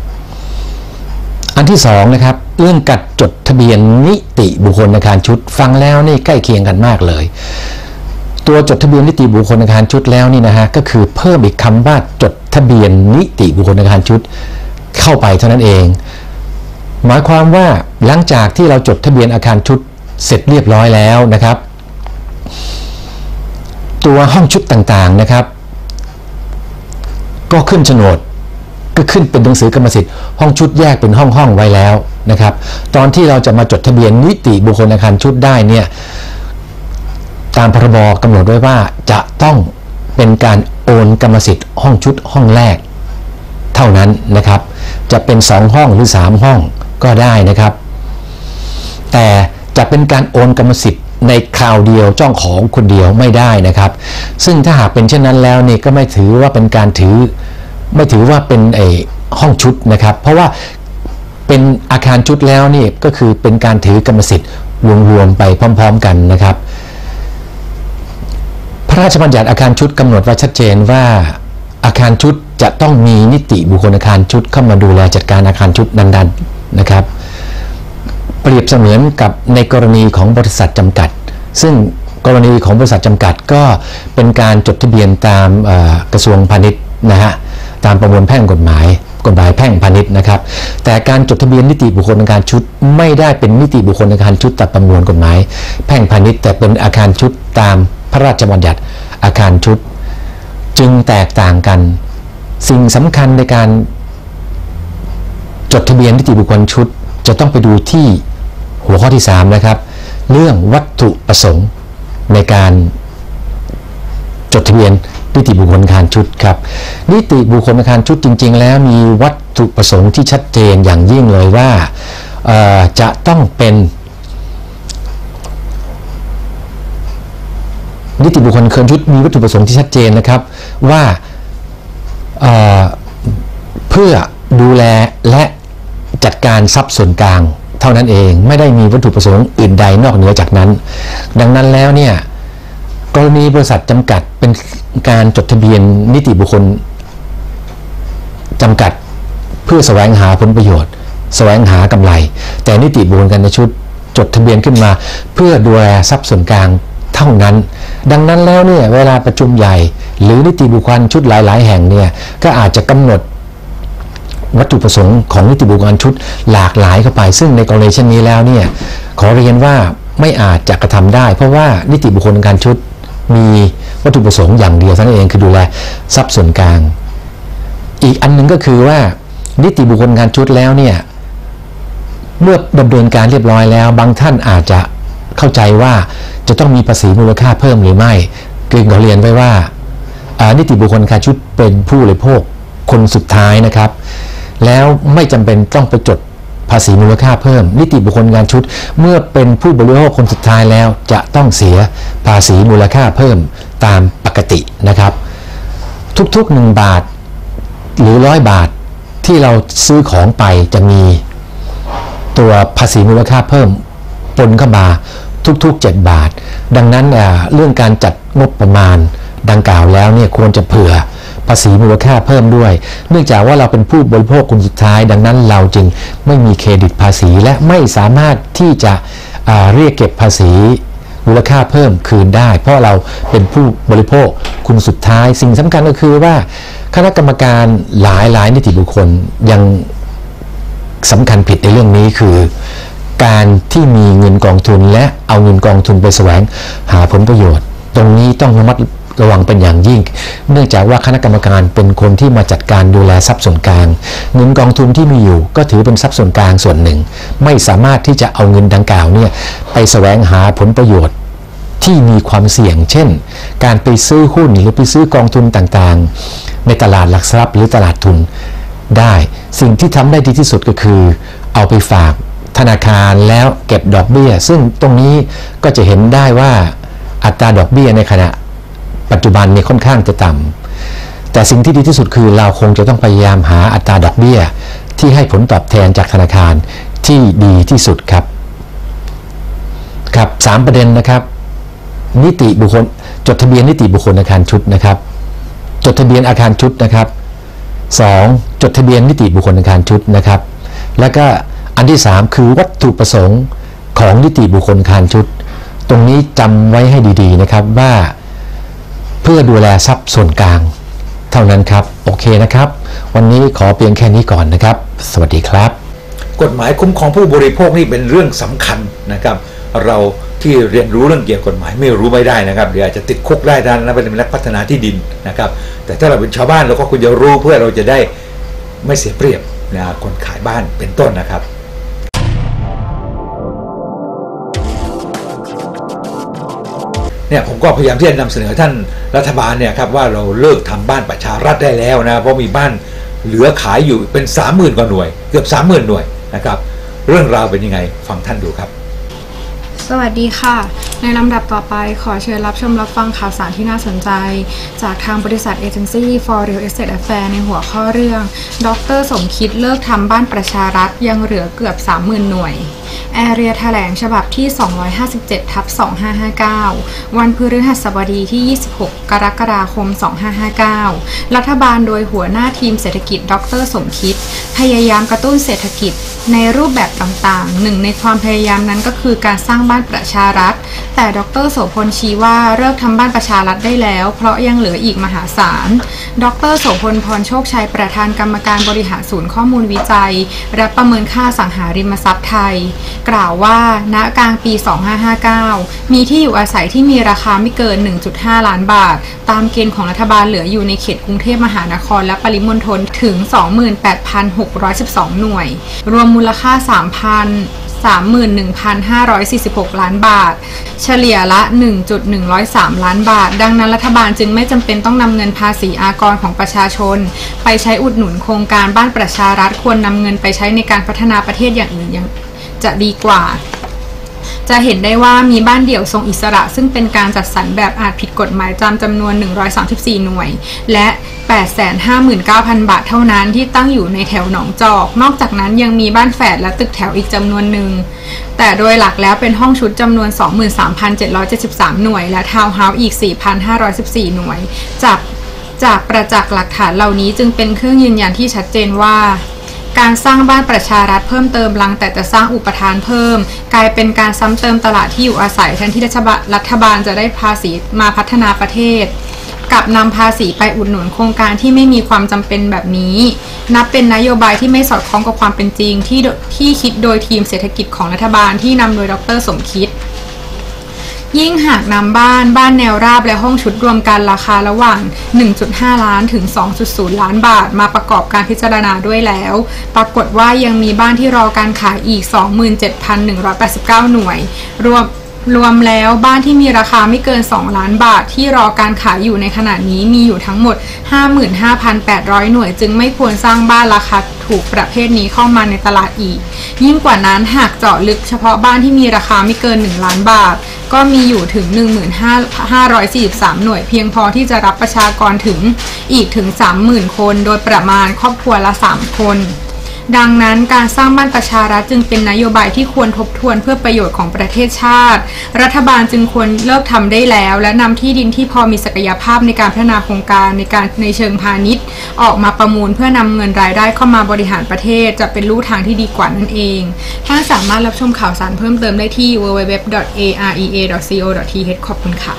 อันที่สองนะครับเรื่องการจดทะเบียนนิติบุคคลอาคารชุดฟังแล้วนี่ใกล้เคียงกันมากเลยตัวจดทะเบียนนิติบุคคลอาคารชุดแล้วนี่นะฮะก็คือเพิ่มอีกคำว่าจดทะเบียนนิติบุคคลอาคารชุดเข้าไปเท่านั้นเองหมายความว่าหลังจากที่เราจดทะเบียนอาคารชุดเสร็จเรียบร้อยแล้วนะครับตัวห้องชุดต่างๆนะครับก็ขึ้นโฉนดก็ขึ้นเป็นหนังสือกรรมสิทธิ์ห้องชุดแยกเป็นห้องๆไว้แล้วนะครับตอนที่เราจะมาจดทะเบียนนิติบุคคลอาคารชุดได้เนี่ยตามพรบกำหนดไว้ว่าจะต้องเป็นการโอนกรรมสิทธิ์ห้องชุดห้องแรกเท่านั้นนะครับจะเป็นสองห้องหรือสามห้องก็ได้นะครับแต่จะเป็นการโอนกรรมสิทธิ์ในคราวเดียวเจ้าของคนเดียวไม่ได้นะครับซึ่งถ้าหากเป็นเช่นนั้นแล้วนี่ก็ไม่ถือว่าเป็นการถือไม่ถือว่าเป็นไอ้ห้องชุดนะครับเพราะว่าเป็นอาคารชุดแล้วนี่ก็คือเป็นการถือกรรมสิทธิ์รวมๆไปพร้อมๆกันนะครับพระราชบัญญัติอาคารชุดกำหนดไว้ชัดเจนว่าอาคารชุดจะต้องมีนิติบุคคลอาคารชุดเข้ามาดูแลจัดการอาคารชุดนั้นๆนะครับเปรียบเสมือนกับในกรณีของบริษัทจำกัดซึ่งกรณีของบริษัทจำกัดก็เป็นการจดทะเบียนตามกระทรวงพาณิชย์นะฮะตามประมวลแพ่งกฎหมายกฎหมายแพ่งพาณิชย์นะครับแต่การจดทะเบียนนิติบุคคลอาคารชุดไม่ได้เป็นนิติบุคคลอาคารชุดตามประมวลกฎหมายแพ่งพาณิชย์แต่เป็นอาคารชุดตามพระราชบัญญัติอาคารชุดจึงแตกต่างกันสิ่งสำคัญในการจดทะเบียนนิติบุคคลชุดจะต้องไปดูที่หัวข้อที่สามนะครับเรื่องวัตถุประสงค์ในการจดทะเบียนนิติบุคคลอาคารชุดครับนิติบุคคลอาคารชุดจริงๆแล้วมีวัตถุประสงค์ที่ชัดเจนอย่างยิ่งเลยว่าจะต้องเป็นนิติบุคคลอาคารชุดมีวัตถุประสงค์ที่ชัดเจนนะครับว่าเ, เพื่อดูแลและจัดการทรัพย์ส่วนกลางเท่านั้นเองไม่ได้มีวัตถุประสงค์อื่นใดนอกเหนือจากนั้นดังนั้นแล้วเนี่ยกรณีบริษัทจำกัดเป็นการจดทะเบียนนิติบุคคลจำกัดเพื่อแสวงหาผลประโยชน์แสวงหากำไรแต่นิติบุคคลการชุดจดทะเบียนขึ้นมาเพื่อดูแลทรัพย์ส่วนกลางเท่านั้นดังนั้นแล้วเนี่ยเวลาประชุมใหญ่หรือนิติบุคคลชุดหลายๆแห่งเนี่ยก็อาจจะกำหนดวัตถุประสงค์ของนิติบุคคลชุดหลากหลายเข้าไปซึ่งในกรณีเช่นนี้แล้วเนี่ยขอเรียนว่าไม่อาจจะกระทำได้เพราะว่านิติบุคคลการชุดมีวัตถุประสงค์อย่างเดียวเท่านั้นเองคือดูแลทรัพย์ส่วนกลางอีกอันหนึ่งก็คือว่านิติบุคคลการชุดแล้วเนี่ยเมื่อดำเนินการเรียบร้อยแล้วบางท่านอาจจะเข้าใจว่าจะต้องมีภาษีมูลค่าเพิ่มหรือไม่คือขอเรียนไว้ว่านิติบุคคลการชุดเป็นผู้บริโภคคนสุดท้ายนะครับแล้วไม่จำเป็นต้องไปจดภาษีมูลค่าเพิ่มนิติบุคคลการชุดเมื่อเป็นผู้บริโภคคนสุดท้ายแล้วจะต้องเสียภาษีมูลค่าเพิ่มตามปกตินะครับทุกๆหนึ่งบาทหรือร้อยบาทที่เราซื้อของไปจะมีตัวภาษีมูลค่าเพิ่มปนเข้ามาทุกๆเจ็ดบาทดังนั้นเรื่องการจัดงบประมาณดังกล่าวแล้วเนี่ยควรจะเผื่อภาษีมูลค่าเพิ่มด้วยเนื่องจากว่าเราเป็นผู้บริโภคคนสุดท้ายดังนั้นเราจึงไม่มีเครดิตภาษีและไม่สามารถที่จะเรียกเก็บภาษีมูลค่าเพิ่มคืนได้เพราะเราเป็นผู้บริโภคคนสุดท้ายสิ่งสำคัญก็คือว่าคณะกรรมการหลายหลายนิติบุคคลยังสำคัญผิดในเรื่องนี้คือการที่มีเงินกองทุนและเอาเงินกองทุนไปแสวงหาผลประโยชน์ตรงนี้ต้องระมัดระวังเป็นอย่างยิ่งเนื่องจากว่าคณะกรรมการเป็นคนที่มาจัดการดูแลทรัพย์ส่วนกลางเงินกองทุนที่มีอยู่ก็ถือเป็นทรัพย์ส่วนกลางส่วนหนึ่งไม่สามารถที่จะเอาเงินดังกล่าวเนี่ยไปแสวงหาผลประโยชน์ที่มีความเสี่ยงเช่นการไปซื้อหุ้นหรือไปซื้อกองทุนต่างๆในตลาดหลักทรัพย์หรือตลาดทุนได้สิ่งที่ทำได้ดีที่สุดก็คือเอาไปฝากธธนาคารแล้วเก็บดอกเบี้ยซึ่งตรงนี้ก็จะเห็นได้ว่าอัตราดอกเบี้ยในขณะปัจจุบันนี่ค่อนข้างจะต่ำแต่สิ่งที่ดีที่สุดคือเราคงจะต้องพยายามหาอัตราดอกเบี้ยที่ให้ผลตอบแทนจากธนาคารที่ดีที่สุดครับครับสามประเด็นนะครับนิติบุคคลจดทะเบียนนิติบุคคลอาคารชุดนะครับจดทะเบียนอาคารชุดนะครับสองจดทะเบียนนิติบุคคลอาคารชุดนะครับแล้วก็อันที่สามคือวัตถุประสงค์ของนิติบุคคลอาคารชุดตรงนี้จำไว้ให้ดีๆนะครับว่าเพื่อดูแลทรัพย์ส่วนกลางเท่านั้นครับโอเคนะครับวันนี้ขอเพียงแค่นี้ก่อนนะครับสวัสดีครับกฎหมายคุ้มครองผู้บริโภคนี่เป็นเรื่องสำคัญนะครับเราที่เรียนรู้เรื่องเกี่ยวกับกฎหมายไม่รู้ไม่ได้นะครับเดี๋ยวอาจจะติดคุกได้ด้านนั้นเป็นนักพัฒนาที่ดินนะครับแต่ถ้าเราเป็นชาวบ้านเราก็ควรจะรู้เพื่อเราจะได้ไม่เสียเปรียบนะคนขายบ้านเป็นต้นนะครับเนี่ยผมก็พยายามที่จะนำเสนอท่านรัฐบาลเนี่ยครับว่าเราเลิกทำบ้านประชารัฐได้แล้วนะเพราะมีบ้านเหลือขายอยู่เป็น สามหมื่น กว่าหน่วยเกือบ สามหมื่น หน่วยนะครับเรื่องราวเป็นยังไงฟังท่านดูครับสวัสดีค่ะในลำดับต่อไปขอเชิญรับชมรับฟังข่าวสารที่น่าสนใจจากทางบริษัท Agency for Real Estate Affairs ในหัวข้อเรื่องดร.สมคิดเลิกทำบ้านประชารัฐยังเหลือเกือบ สามหมื่น หน่วยแอเรียแถลงฉบับที่ สองร้อยห้าสิบเจ็ด ทับ สองพันห้าร้อยห้าสิบเก้า วันพฤหัสบดีที่ ยี่สิบหก กรกฎาคม สองพันห้าร้อยห้าสิบเก้า รัฐบาลโดยหัวหน้าทีมเศรษฐกิจดร.สมคิดพยายามกระตุ้นเศรษฐกิจในรูปแบบต่างๆหนึ่งในความพยายามนั้นก็คือการสร้างบ้านประชารัฐแต่ดร.โสพลชี้ว่าเลิกทำบ้านประชารัฐได้แล้วเพราะยังเหลืออีกมหาศาลดร.โสพลพรโชคชัยประธานกรรมการบริหารศูนย์ข้อมูลวิจัยและประเมินค่าสังหาริมทรัพย์ไทยกล่าวว่าณกลางปี สองพันห้าร้อยห้าสิบเก้า มีที่อยู่อาศัยที่มีราคาไม่เกิน หนึ่งจุดห้า ล้านบาทตามเกณฑ์ของรัฐบาลเหลืออยู่ในเขตกรุงเทพมหานครและปริมณฑลถึง สองหมื่นแปดพันหกร้อยสิบสอง หน่วยรวมมูลค่า สามหมื่นหนึ่งพันห้าร้อยสี่สิบหก ล้านบาทเฉลี่ยละ หนึ่งจุดหนึ่งศูนย์สาม ล้านบาทดังนั้นรัฐบาลจึงไม่จำเป็นต้องนำเงินภาษีอากรของประชาชนไปใช้อุดหนุนโครงการบ้านประชารัฐควรนำเงินไปใช้ในการพัฒนาประเทศอย่างอื่นยังจะดีกว่าจะเห็นได้ว่ามีบ้านเดี่ยวทรงอิสระซึ่งเป็นการจัดสรรแบบอาจผิดกฎหมายตามจำนวนหนึ่งร้อยสามสิบสี่หน่วยและ แปดแสนห้าหมื่นเก้าพัน บาทเท่านั้นที่ตั้งอยู่ในแถวหนองจอกนอกจากนั้นยังมีบ้านแฝดและตึกแถวอีกจำนวนหนึ่งแต่โดยหลักแล้วเป็นห้องชุดจำนวน สองหมื่นสามพันเจ็ดร้อยเจ็ดสิบสาม หน่วยและทาวน์เฮาส์อีก สี่พันห้าร้อยสิบสี่ หน่วยจากจากประจักษ์หลักฐานเหล่านี้จึงเป็นเครื่องยืนยันที่ชัดเจนว่าการสร้างบ้านประชารัฐเพิ่มเติมลังแต่จะสร้างอุปทานเพิ่มกลายเป็นการซ้ำเติมตลาดที่อยู่อาศัยแทนที่รัฐบาลจะได้ภาษีมาพัฒนาประเทศกับนำภาษีไปอุดหนุนโครงการที่ไม่มีความจำเป็นแบบนี้นับเป็นนโยบายที่ไม่สอดคล้องกับความเป็นจริงที่ที่คิดโดยทีมเศรษฐกิจของรัฐบาลที่นำโดยดร.สมคิดยิ่งหากนำบ้านบ้านแนวราบและห้องชุดรวมกันราคาระหว่าง หนึ่งจุดห้า ล้านถึง สองจุดศูนย์ ล้านบาทมาประกอบการพิจารณาด้วยแล้วปรากฏว่ายังมีบ้านที่รอการขายอีก สองหมื่นเจ็ดพันหนึ่งร้อยแปดสิบเก้า หน่วยรวมรวมแล้วบ้านที่มีราคาไม่เกินสองล้านบาทที่รอการขายอยู่ในขณะนี้มีอยู่ทั้งหมด ห้าหมื่นห้าพันแปดร้อย หน่วยจึงไม่ควรสร้างบ้านราคาถูกประเภทนี้เข้ามาในตลาดอีกยิ่งกว่านั้นหากเจาะลึกเฉพาะบ้านที่มีราคาไม่เกินหนึ่งล้านบาทก็มีอยู่ถึง หนึ่งหมื่นห้าร้อยสี่สิบสาม หน่วยเพียงพอที่จะรับประชากรถึงอีกถึง สามหมื่น คนโดยประมาณครอบครัวละสามคนดังนั้นการสร้างบ้านประชารัฐจึงเป็นนโยบายที่ควรทบทวนเพื่อประโยชน์ของประเทศชาติรัฐบาลจึงควรเลิกทำได้แล้วและนำที่ดินที่พอมีศักยภาพในการพัฒนาโครงการในการในเชิงพาณิชย์ออกมาประมูลเพื่อนำเงินรายได้เข้ามาบริหารประเทศจะเป็นลู่ทางที่ดีกว่านั่นเองท่านสามารถรับชมข่าวสารเพิ่มเติมได้ที่ ดับเบิลยู ดับเบิลยู ดับเบิลยู ดอท เอ อาร์ อี เอ ดอท ซี โอ ดอท ที เอช ขอบคุณค่ะ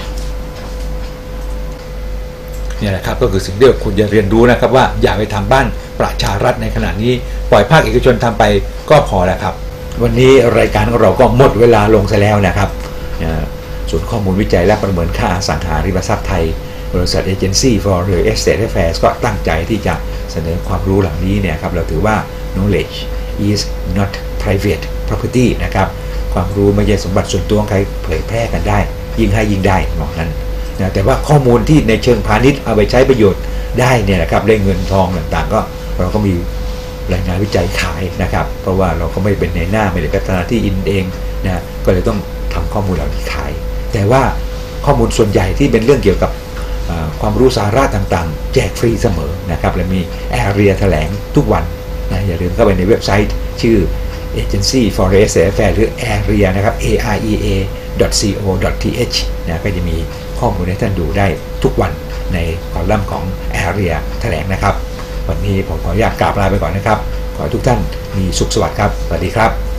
นี่แหละครับก็คือสิ่งที่คุณจะเรียนรู้นะครับว่าอย่าไปทำบ้านประชารัฐในขณะนี้ปล่อยภาคเอกชนทำไปก็พอแล้วครับวันนี้รายการของเราก็หมดเวลาลงซะแล้วนะครับศูนย์ข้อมูลวิจัยและประเมินค่าอสังหาริมทรัพย์ไทยบริษัท Agency for Real Estate Affairs ก็ตั้งใจที่จะเสนอความรู้เหล่านี้เนี่ยครับเราถือว่า knowledge is not private property นะครับความรู้ไม่ใช่สมบัติส่วนตัวของใครเผยแพร่กันได้ยิ่งให้ยิ่งได้มองนั้นนะแต่ว่าข้อมูลที่ในเชิงพาณิชย์เอาไปใช้ประโยชน์ได้เนี่ยนะครับได้เงินทองต่างๆก็เราก็มีรายงานวิจัยขายนะครับเพราะว่าเราก็ไม่เป็นในหน้าไม่ได้พัฒนาที่อินเองนะก็เลยต้องทำข้อมูลเหล่านี้ขายแต่ว่าข้อมูลส่วนใหญ่ที่เป็นเรื่องเกี่ยวกับความรู้สาระต่างๆแจกฟรีเสมอนะครับและมี Area แถลงทุกวันนะอย่าลืมเข้าไปในเว็บไซต์ชื่อ Agency for Research Affairs หรือ Area นะครับ เอ อาร์ อี เอ ดอท ซี โอ ดอท ที เอช นะก็จะมีข้อมูลให้ท่านดูได้ทุกวันในคอลัมน์ของ Area แถลงนะครับวันนี้ผมขออนุญาตกราบลาไปก่อนนะครับขอให้ทุกท่านมีสุขสวัสดิ์ครับสวัสดีครับ